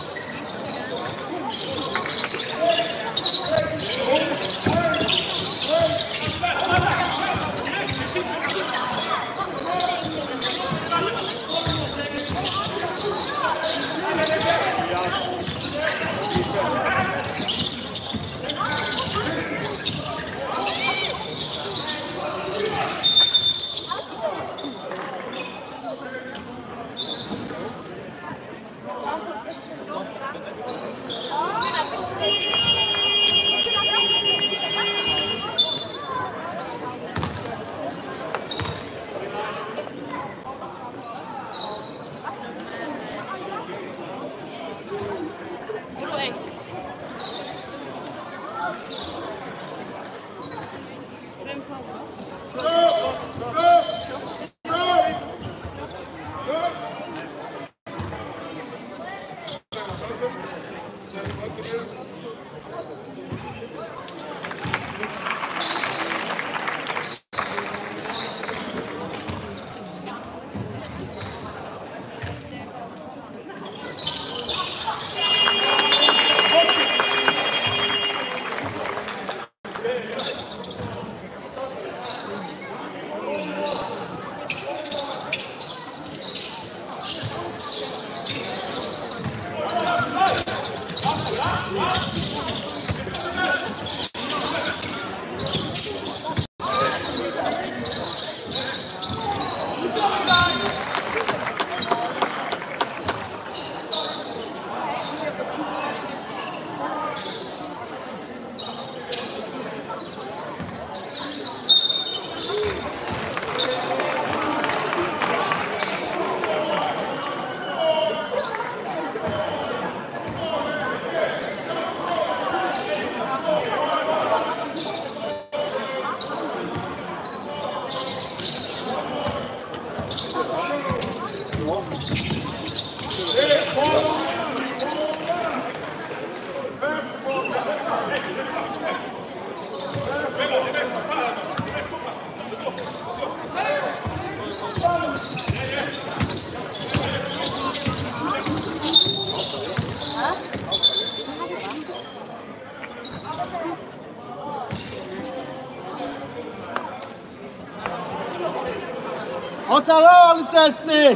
On t'allons, le Cesti!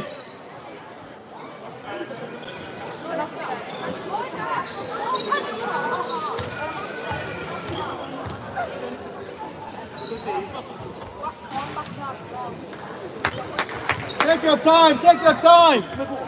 Take your time, take your time!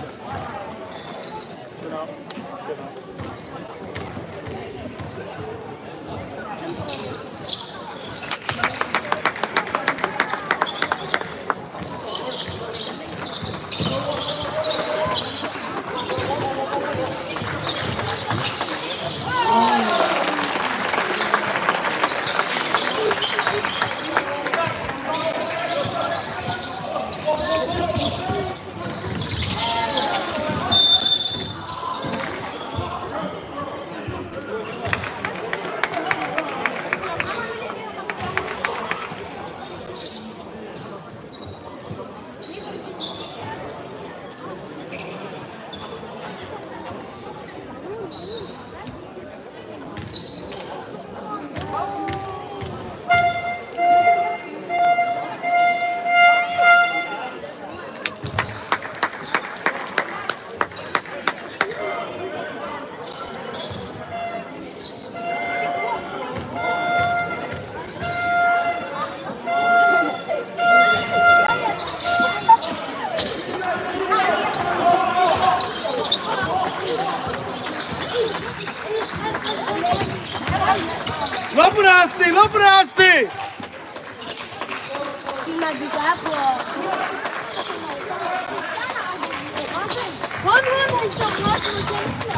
Loprasti, Loprasti! Fila di capo. Quando eu estou morto no tempo.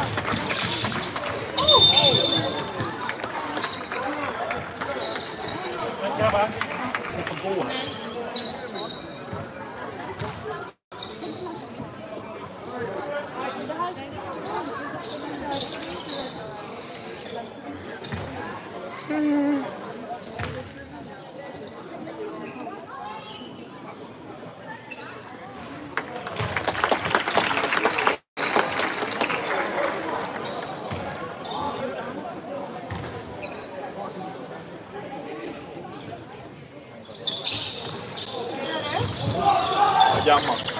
Grabbar, ni får gå här. gammalt.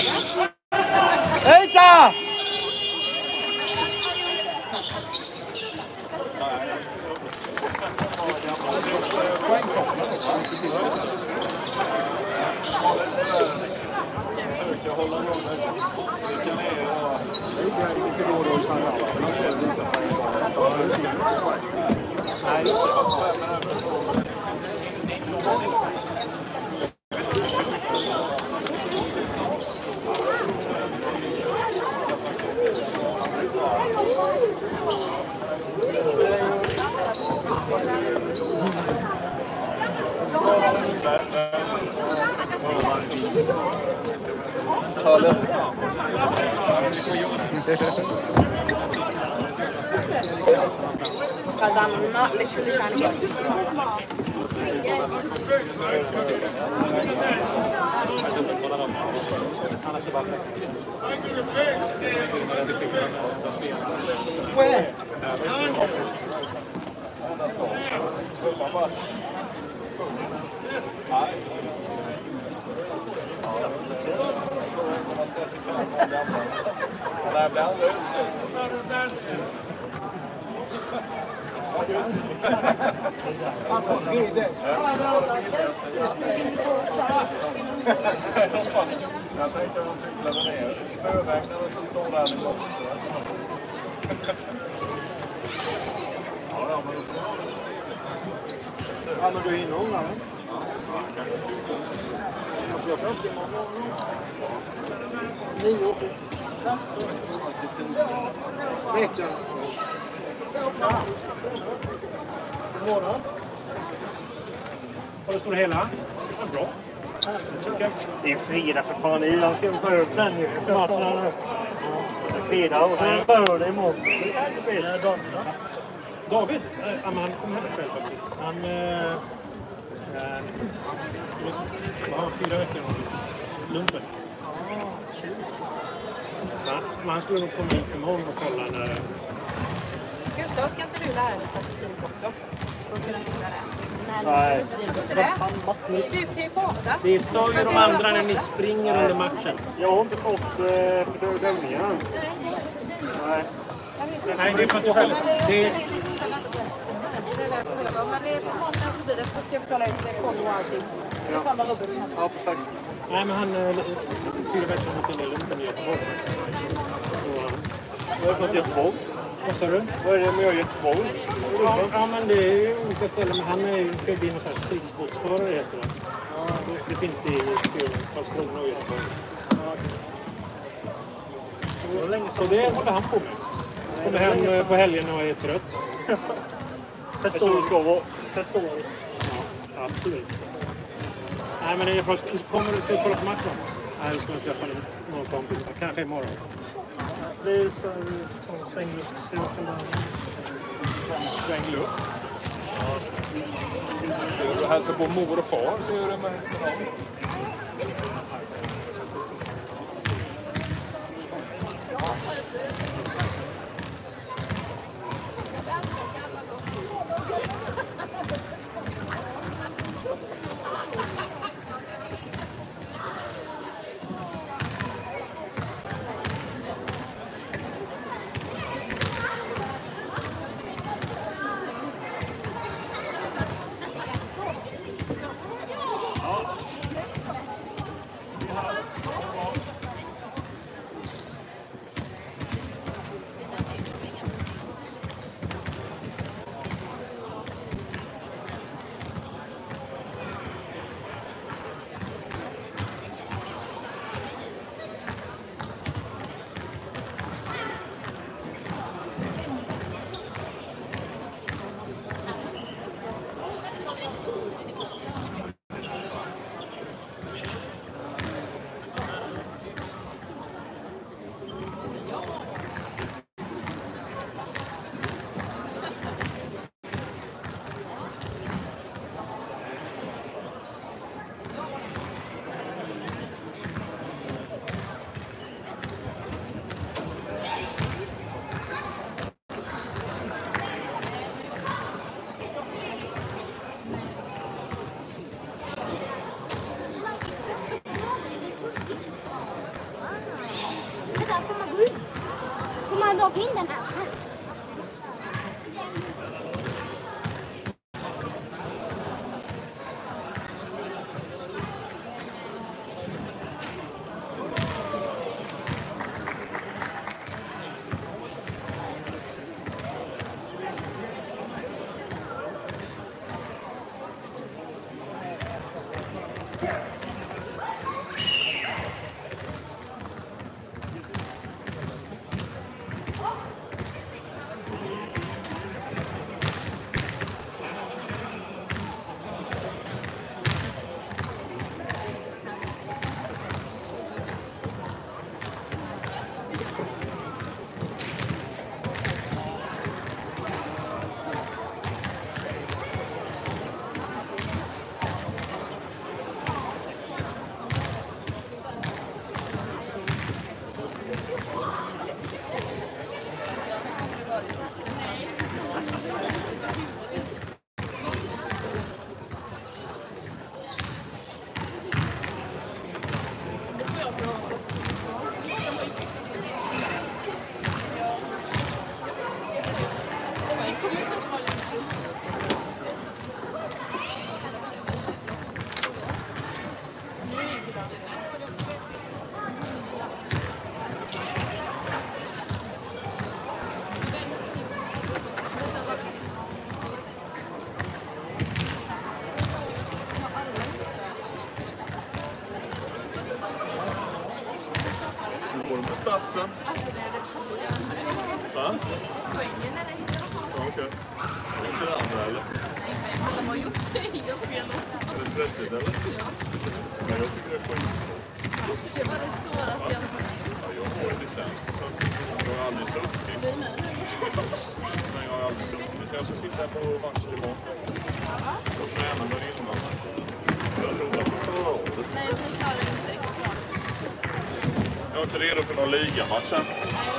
Eita! Because I'm not literally trying to get this Where? Jag tänkte att de cyklade ner. Spövägnaden som står där med gången. Ja, men du är inne och undrar. Jag plockar upp imorgon. Nio år. Veckan. Godmorgon. Har du står det hela? Ja, bra. Det är fredag för fan. Ilan ska vi få ut sen ju. Matcherna nu. Det är fredag och sen börjar det imorgon. Det är David då? David? Ja, men han kom hem själv faktiskt. Han... Eh, eh, vad har han? Fyra veckor i lumpen. Så han, men han skulle nog komma hit imorgon och kolla när... Gustav, ska inte du lära dig statistik också? Och kunna sitta där? Nej. Inte det? Du kan ju prata. Det stör ju de andra när ni springer under matchen. Jag har inte fått eh, fördömningar än. Nej. Nej, det är för att du själv... Det är... Men det är på måndag så blir det. Då ska jag betala ut konto och allting. Då kommer Robin hem. Ja, perfekt. Nej, men han... Eh, fyra veckor mot en del lumpen i Göteborg. Så... Vad är det för Göteborg? Vad sa du? Vad är det med Göteborg? Ja, ja, men det är ju olika ställen. Men han är ju född in någon sån här stridsbåtsförare, heter det. Ja, det, det finns i Karlskrona och Göteborg. Så, så det håller han på med. Kommer hem på helgen och är trött. Förstår ska vara förståeligt. Ja, absolut. Nej, men det är först, kommer du, ska du kolla på matchen? Nej, du ska inte träffa någon kompis. Kanske imorgon. Vi ska ta en svängluft. Svängluft. Du hälsar på mor och far, så gör det med dem. Hindarna här. Statsen. Va? Poängen är det. Ja, okej. Inte det andra eller? Nej, men de har gjort det helt fel. Är det stressigt eller? Ja. Men jag tycker det är poäng. Det var det svåraste jag har. Ja, jag får ju licens. Jag har aldrig suttit. Men jag har aldrig suttit. Jag ska sitta på match tillbaka. Och träna där innan. Jag tror att jag klarar av det. Nej, vi klarar inte riktigt. Jag är inte redo för någon ligamatch än.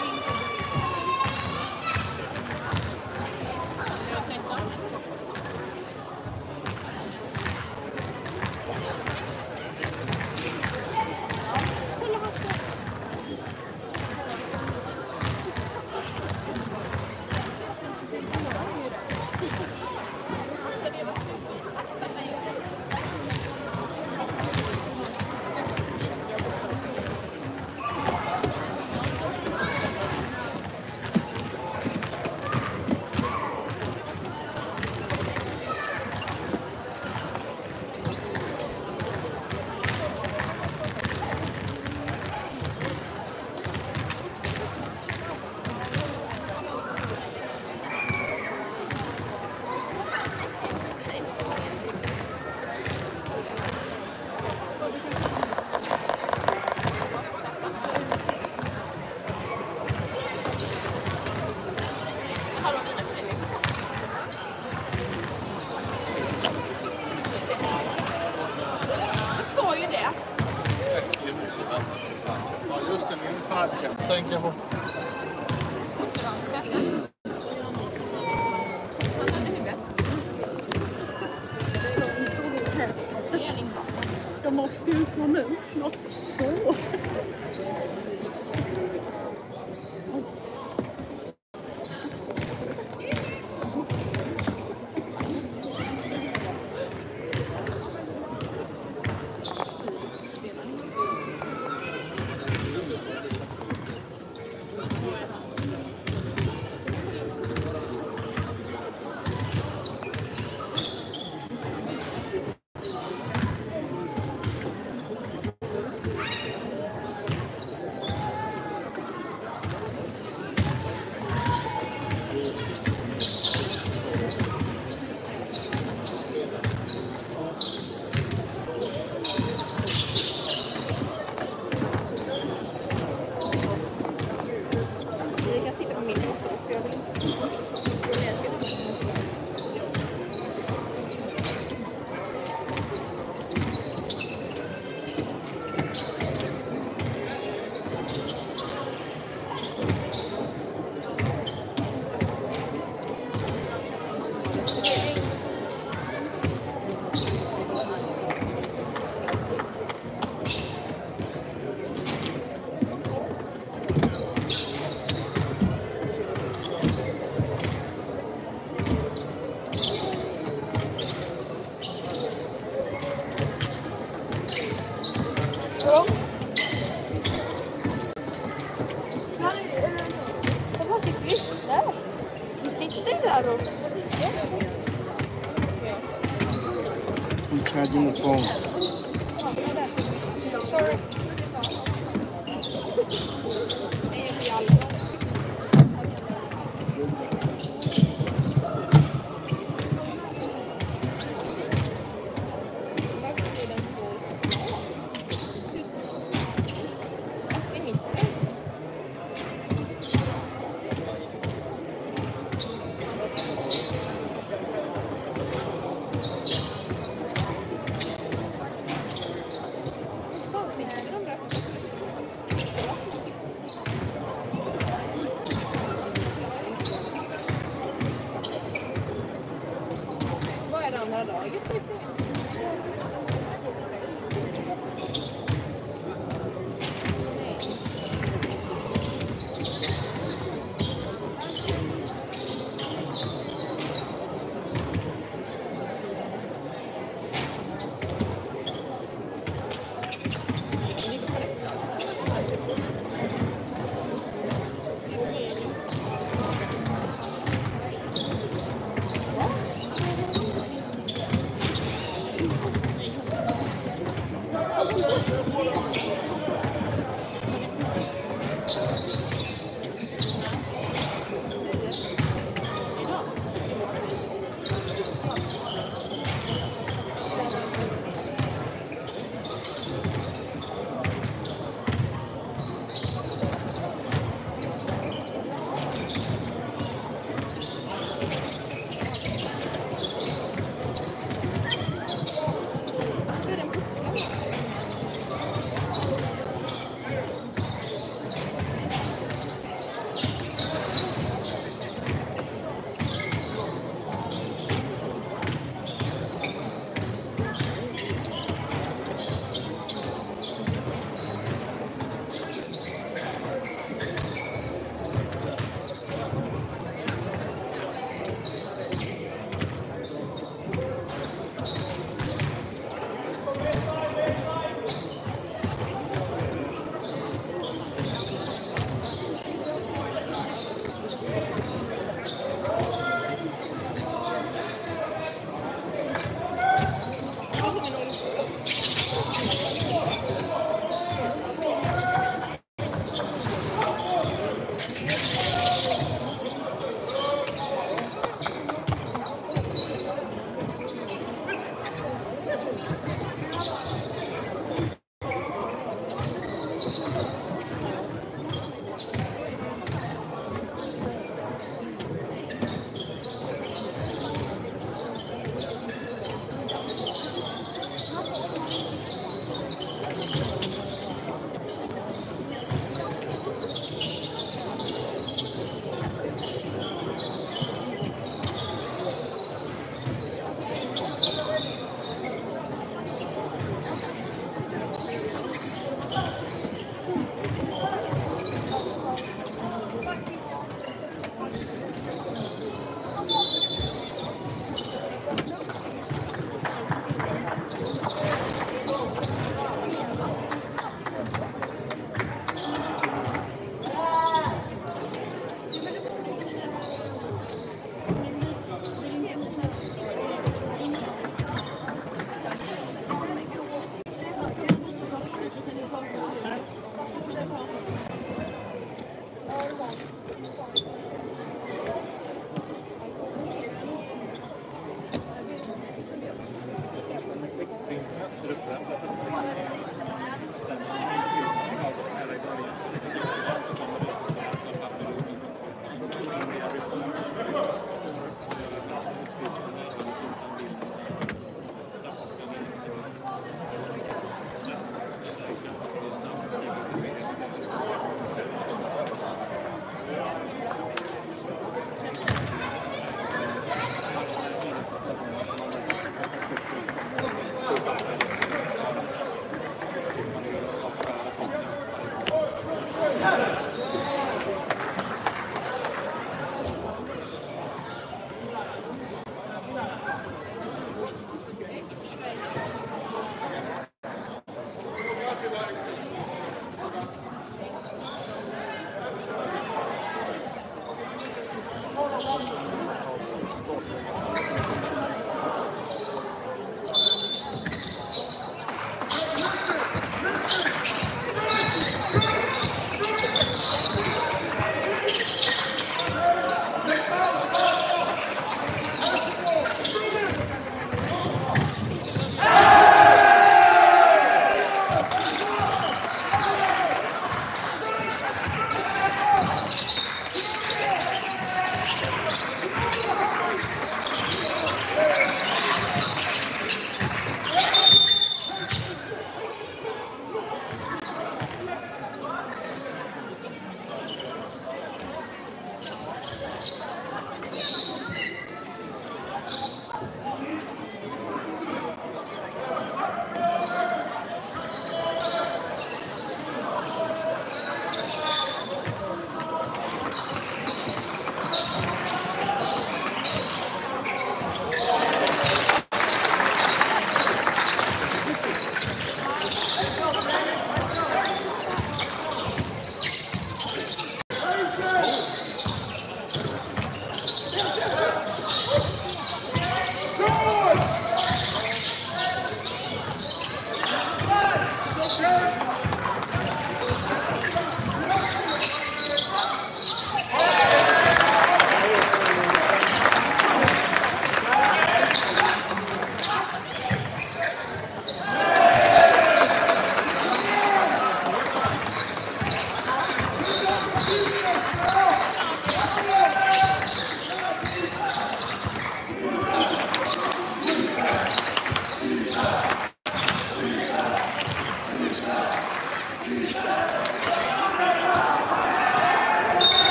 Ja, just det, min färdtjänst tänker jag på. Jag måste ut från nu. Något så. Vad sitter vi? Där. Vi sitter där och... I'm charging the phone. Sorry. Vad är det andra laget?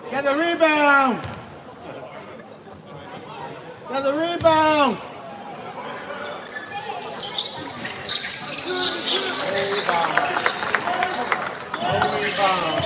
Get the rebound! Get the rebound! Rebound. Rebound.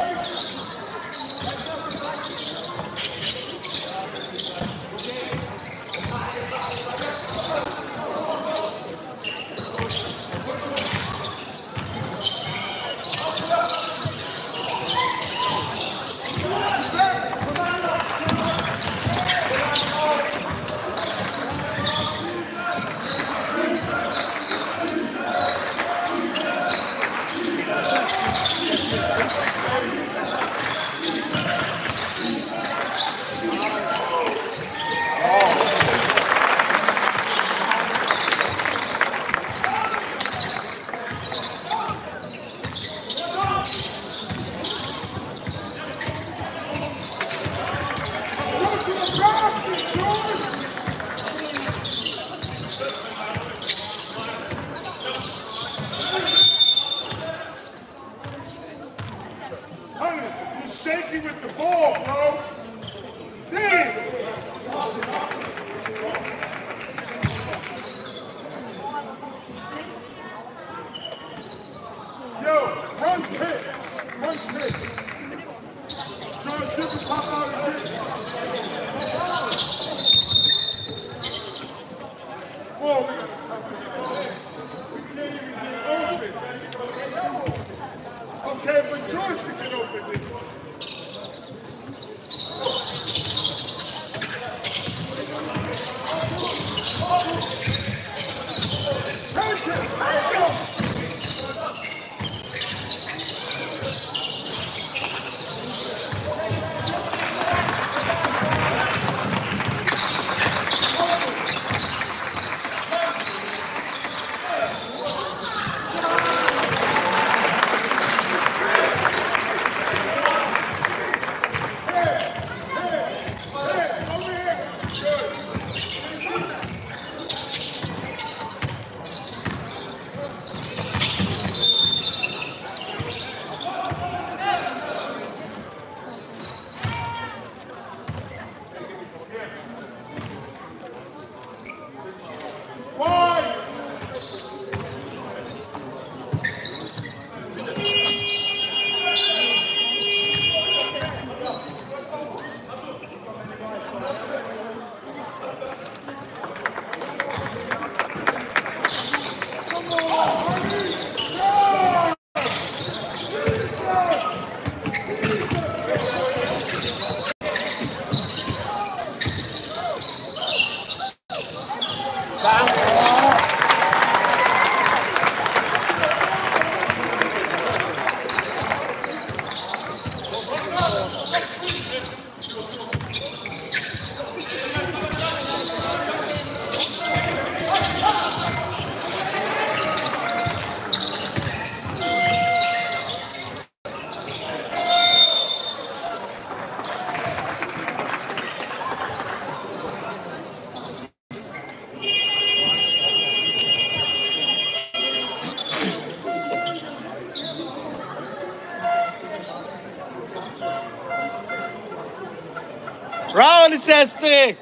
Round sextio!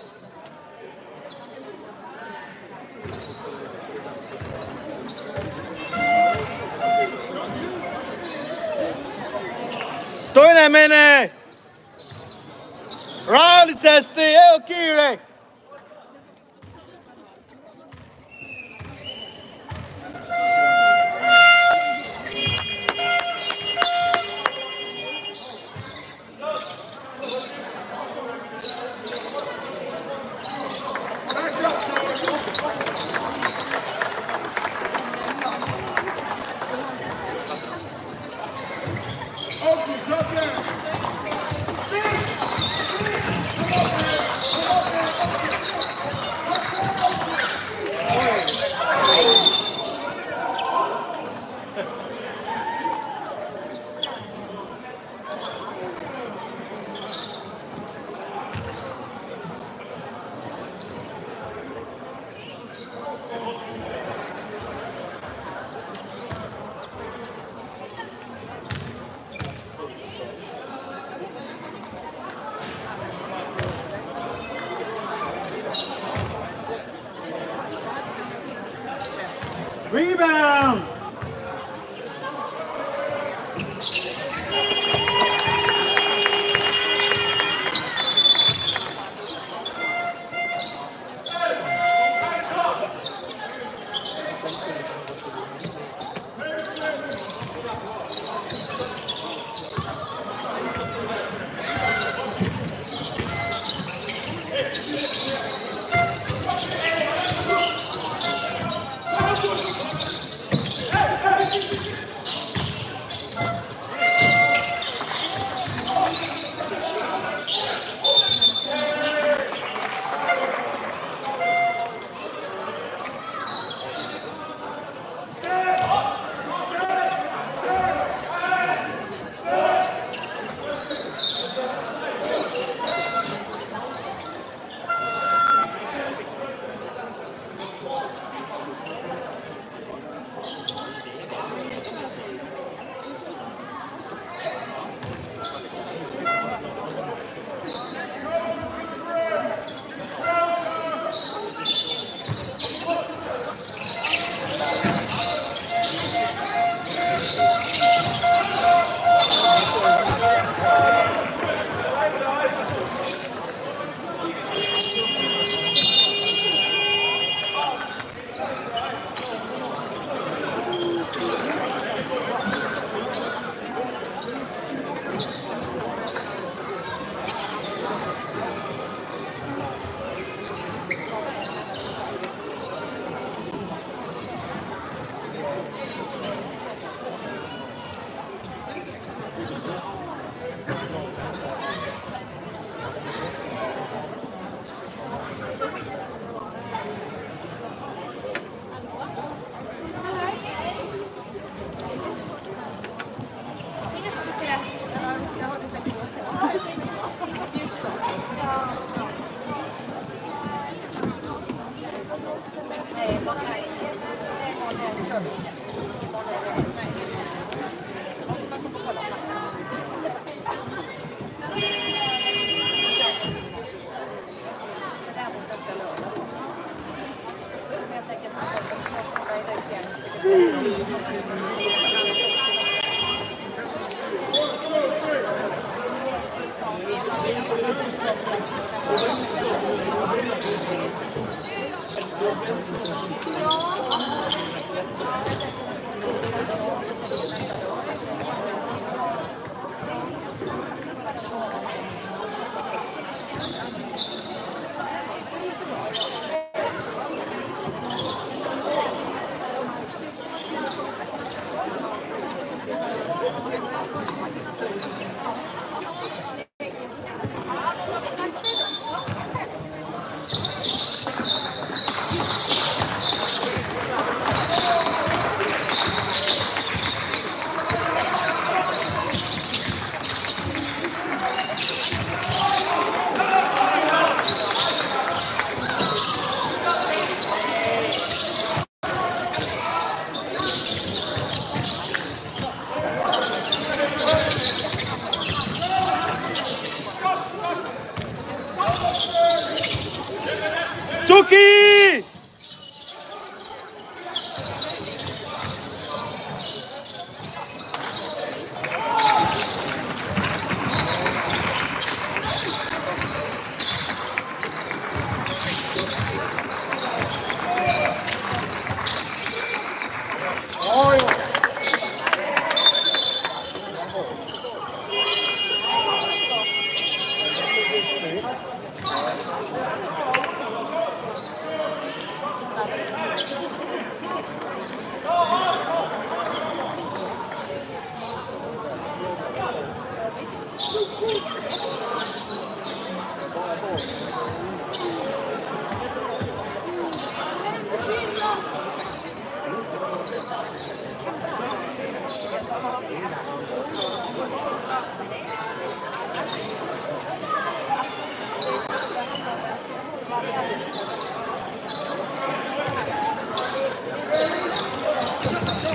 Toinen menee! Rauhallisesti, ei oo kiire! Rebound! Tuki!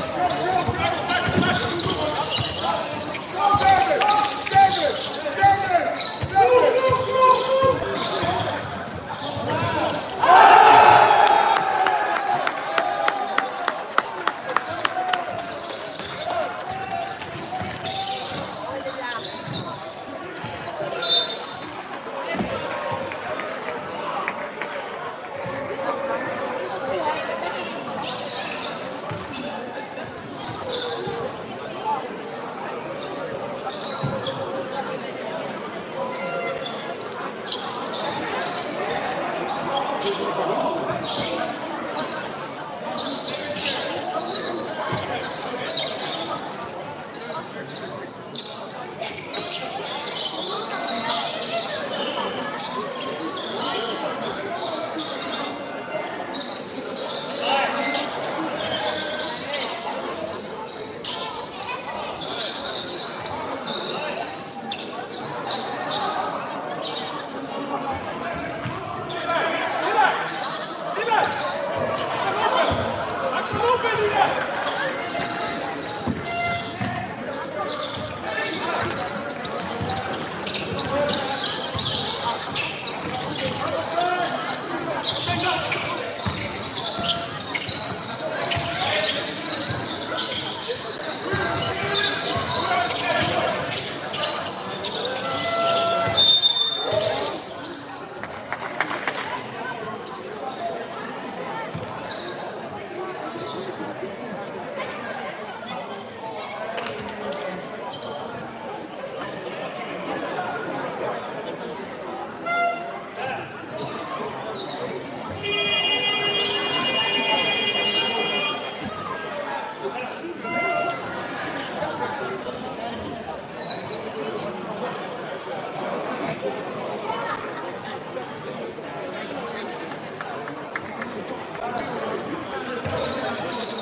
Seven! Seven!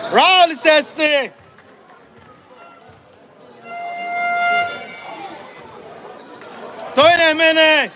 Bra Licesti! Ta in den Mini!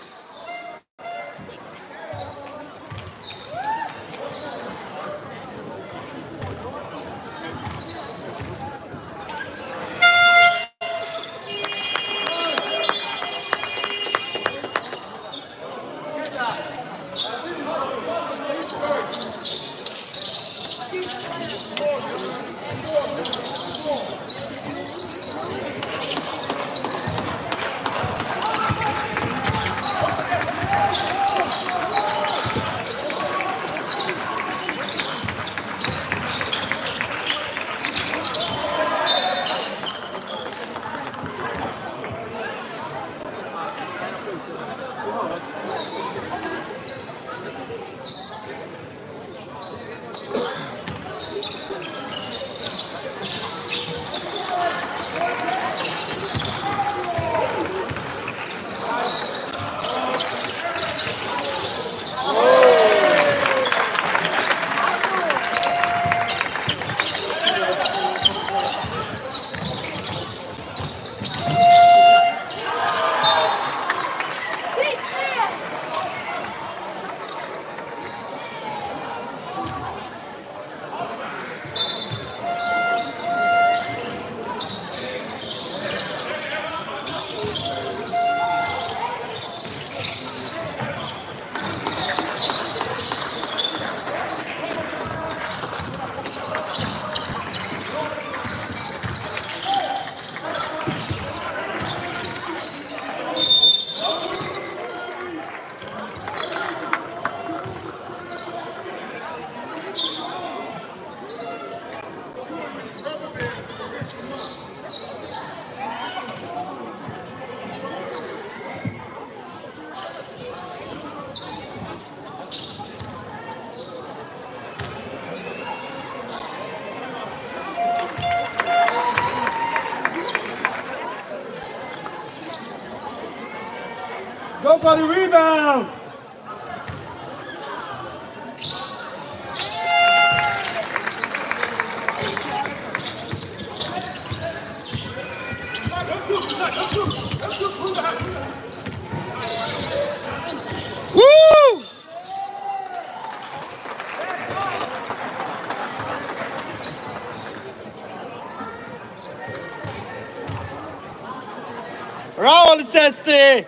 Go for the rebound! Woo! Bravo Licesti!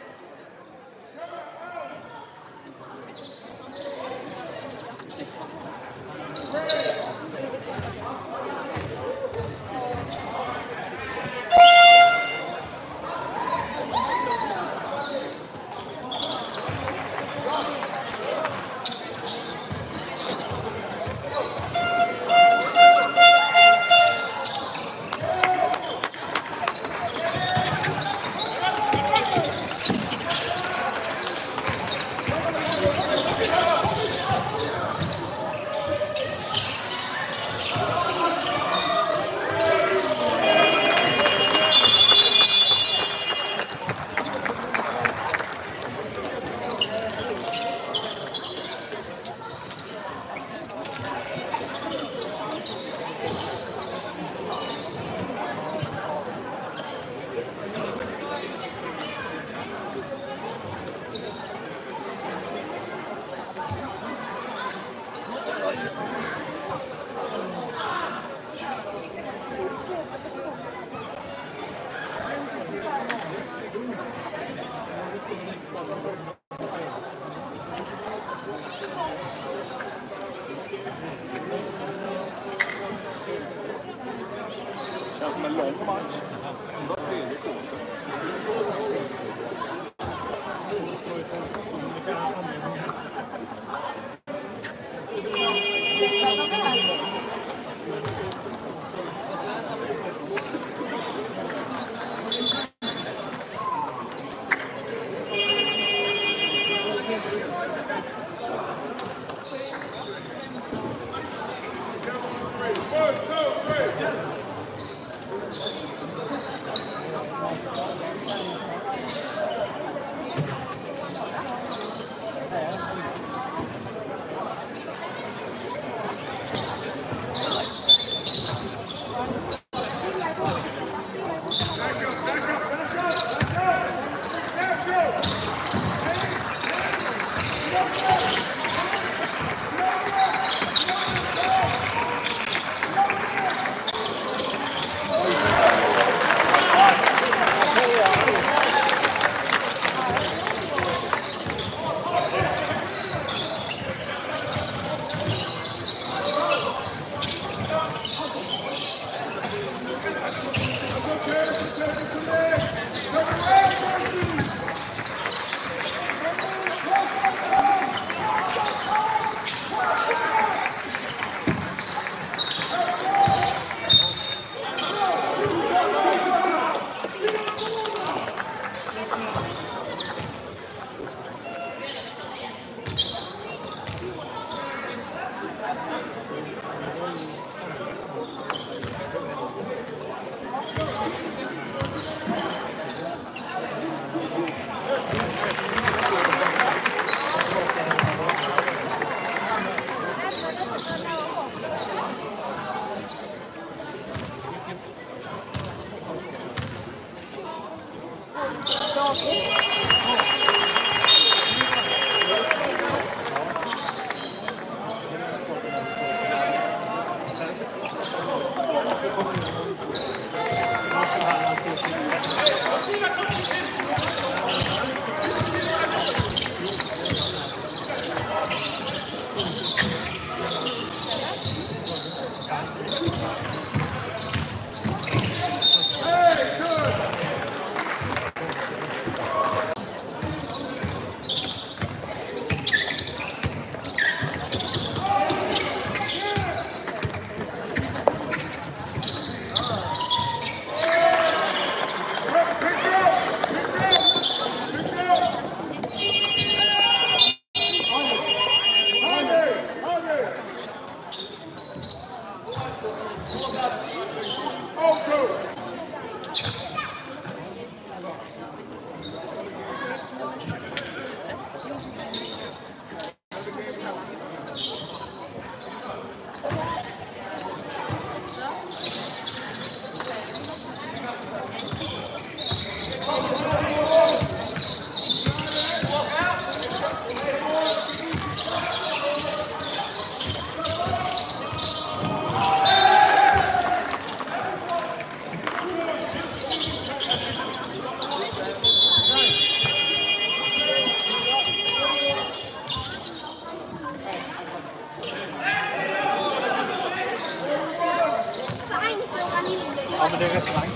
Ja, men det är restaurang.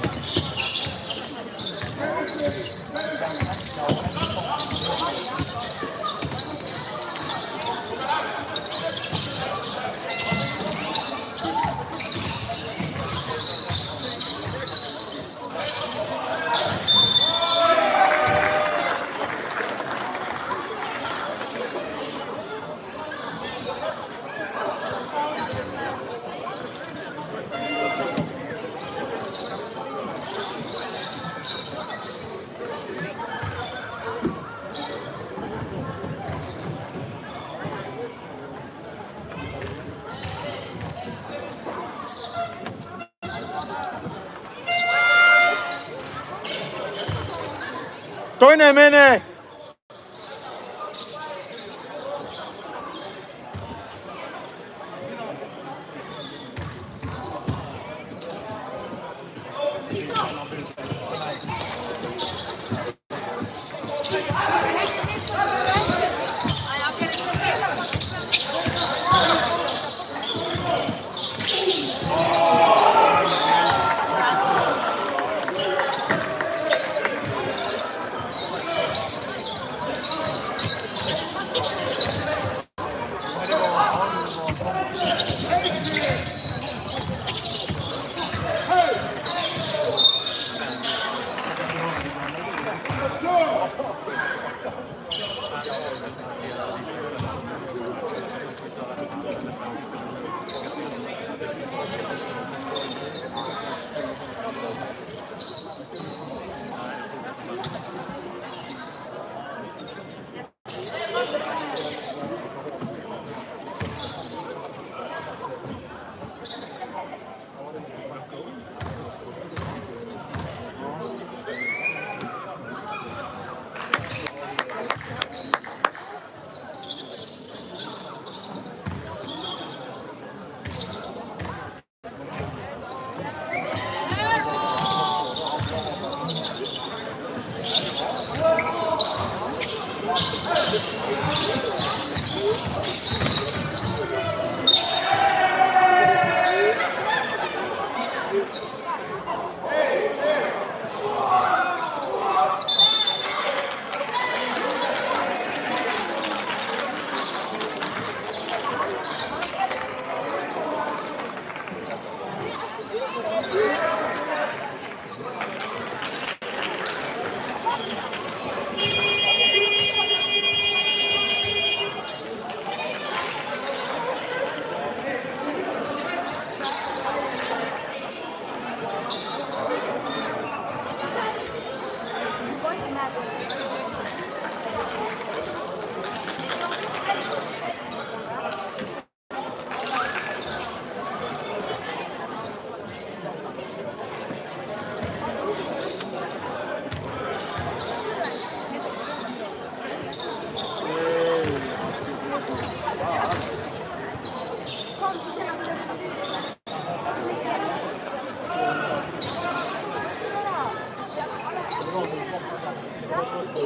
Toinen menee!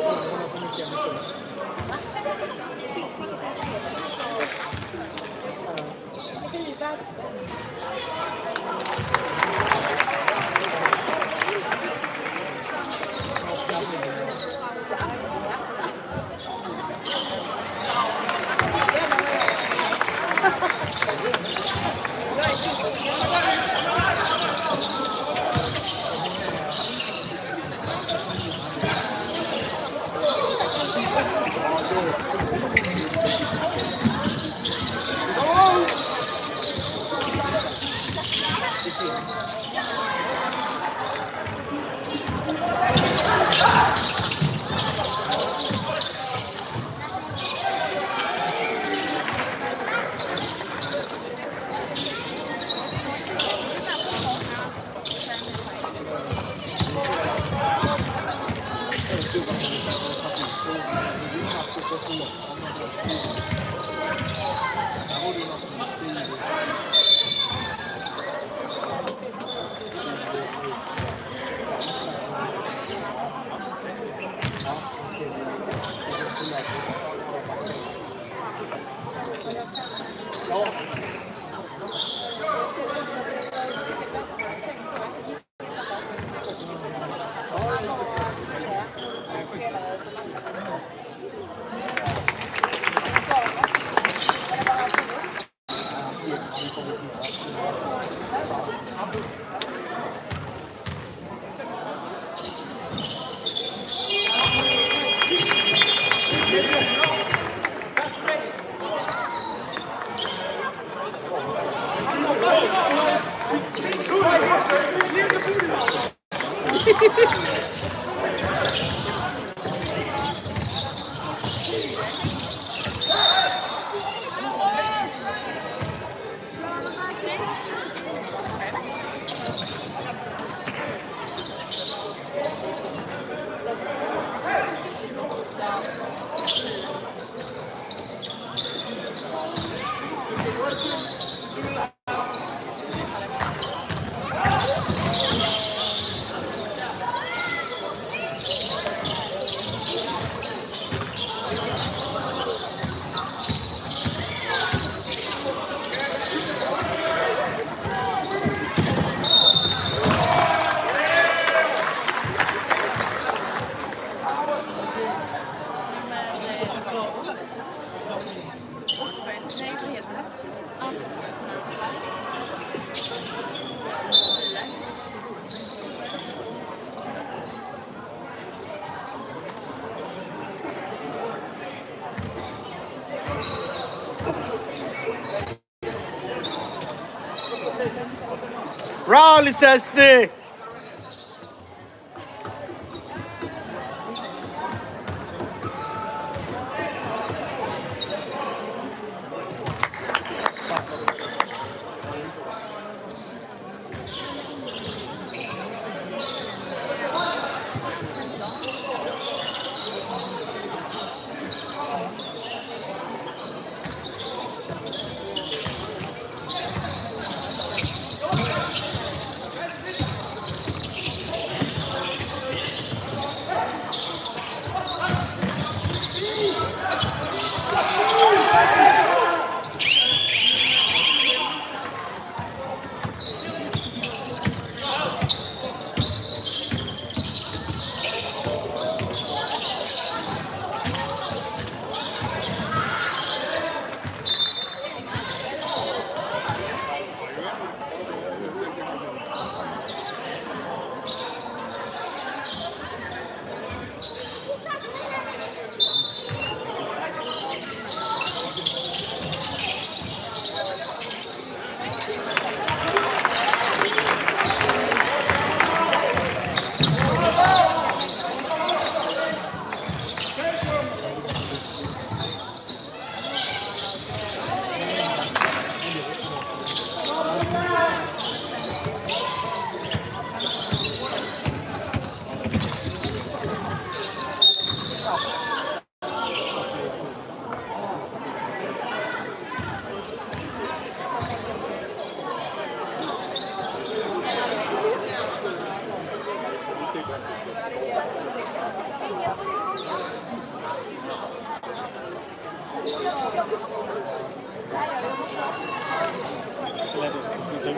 Rally Sesti!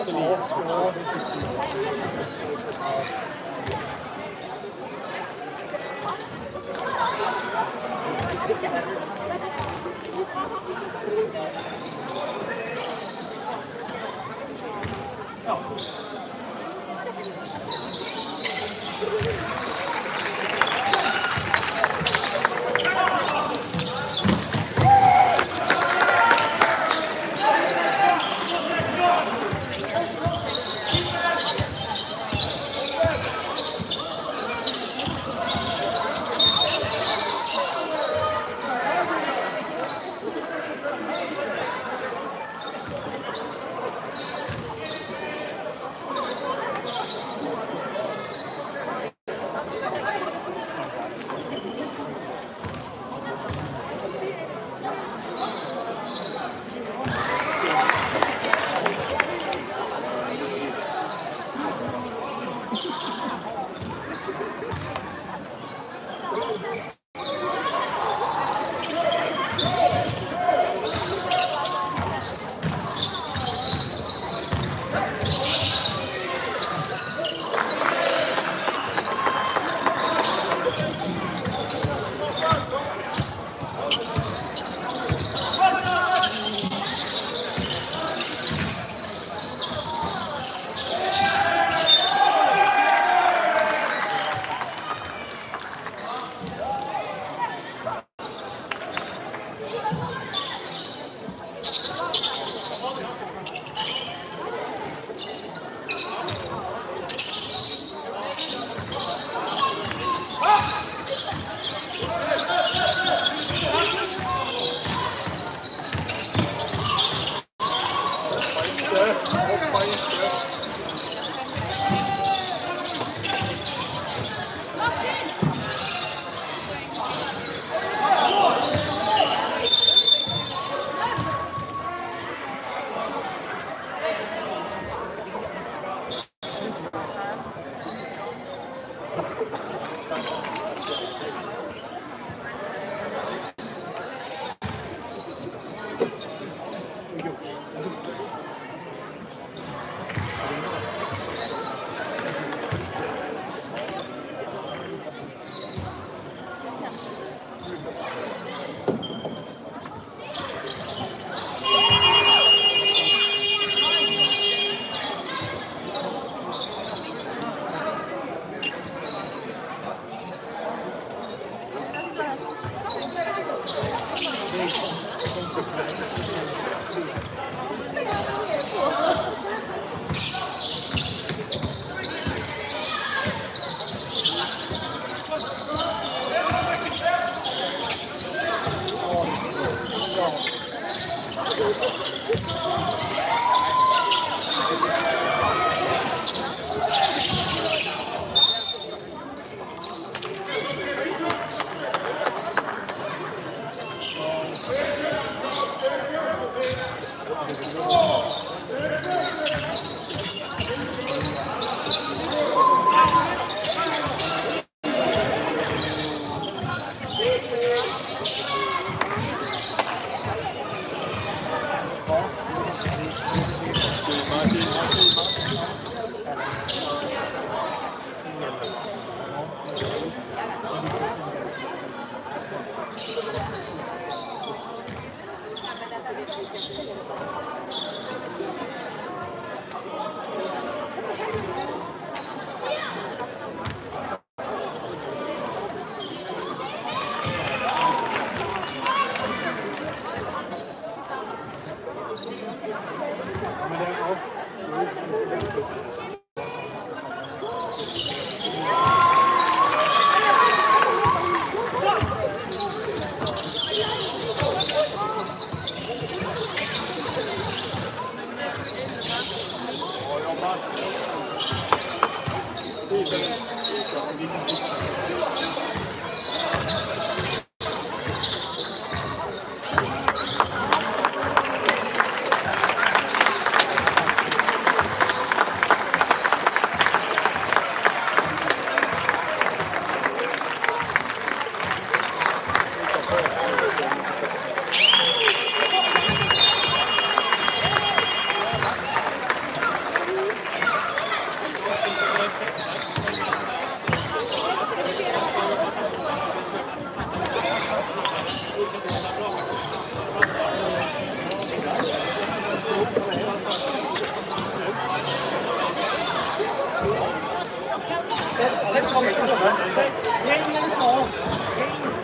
så lite. Ja.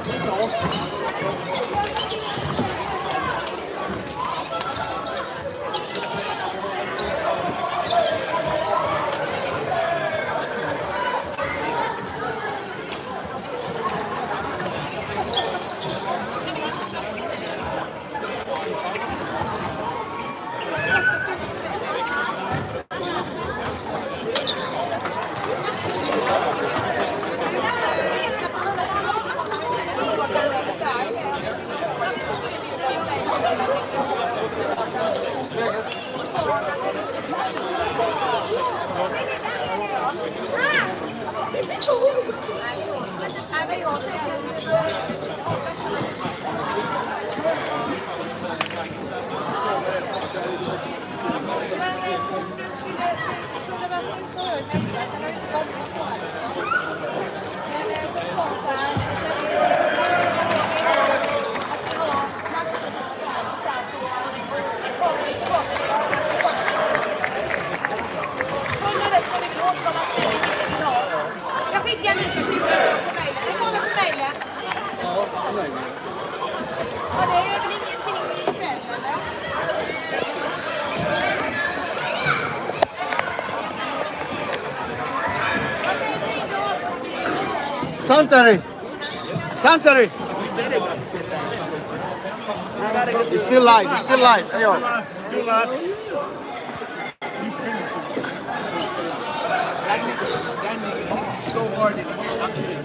Jag skickar lite till på mejlen. Det kommer på mejlen. Ja, nej. Ja, det är väl ingenting ikväll, eller? Santeri! Santeri! It's still live, it's still live. Hey, yo. Still live. So hard in the game. I'm kidding.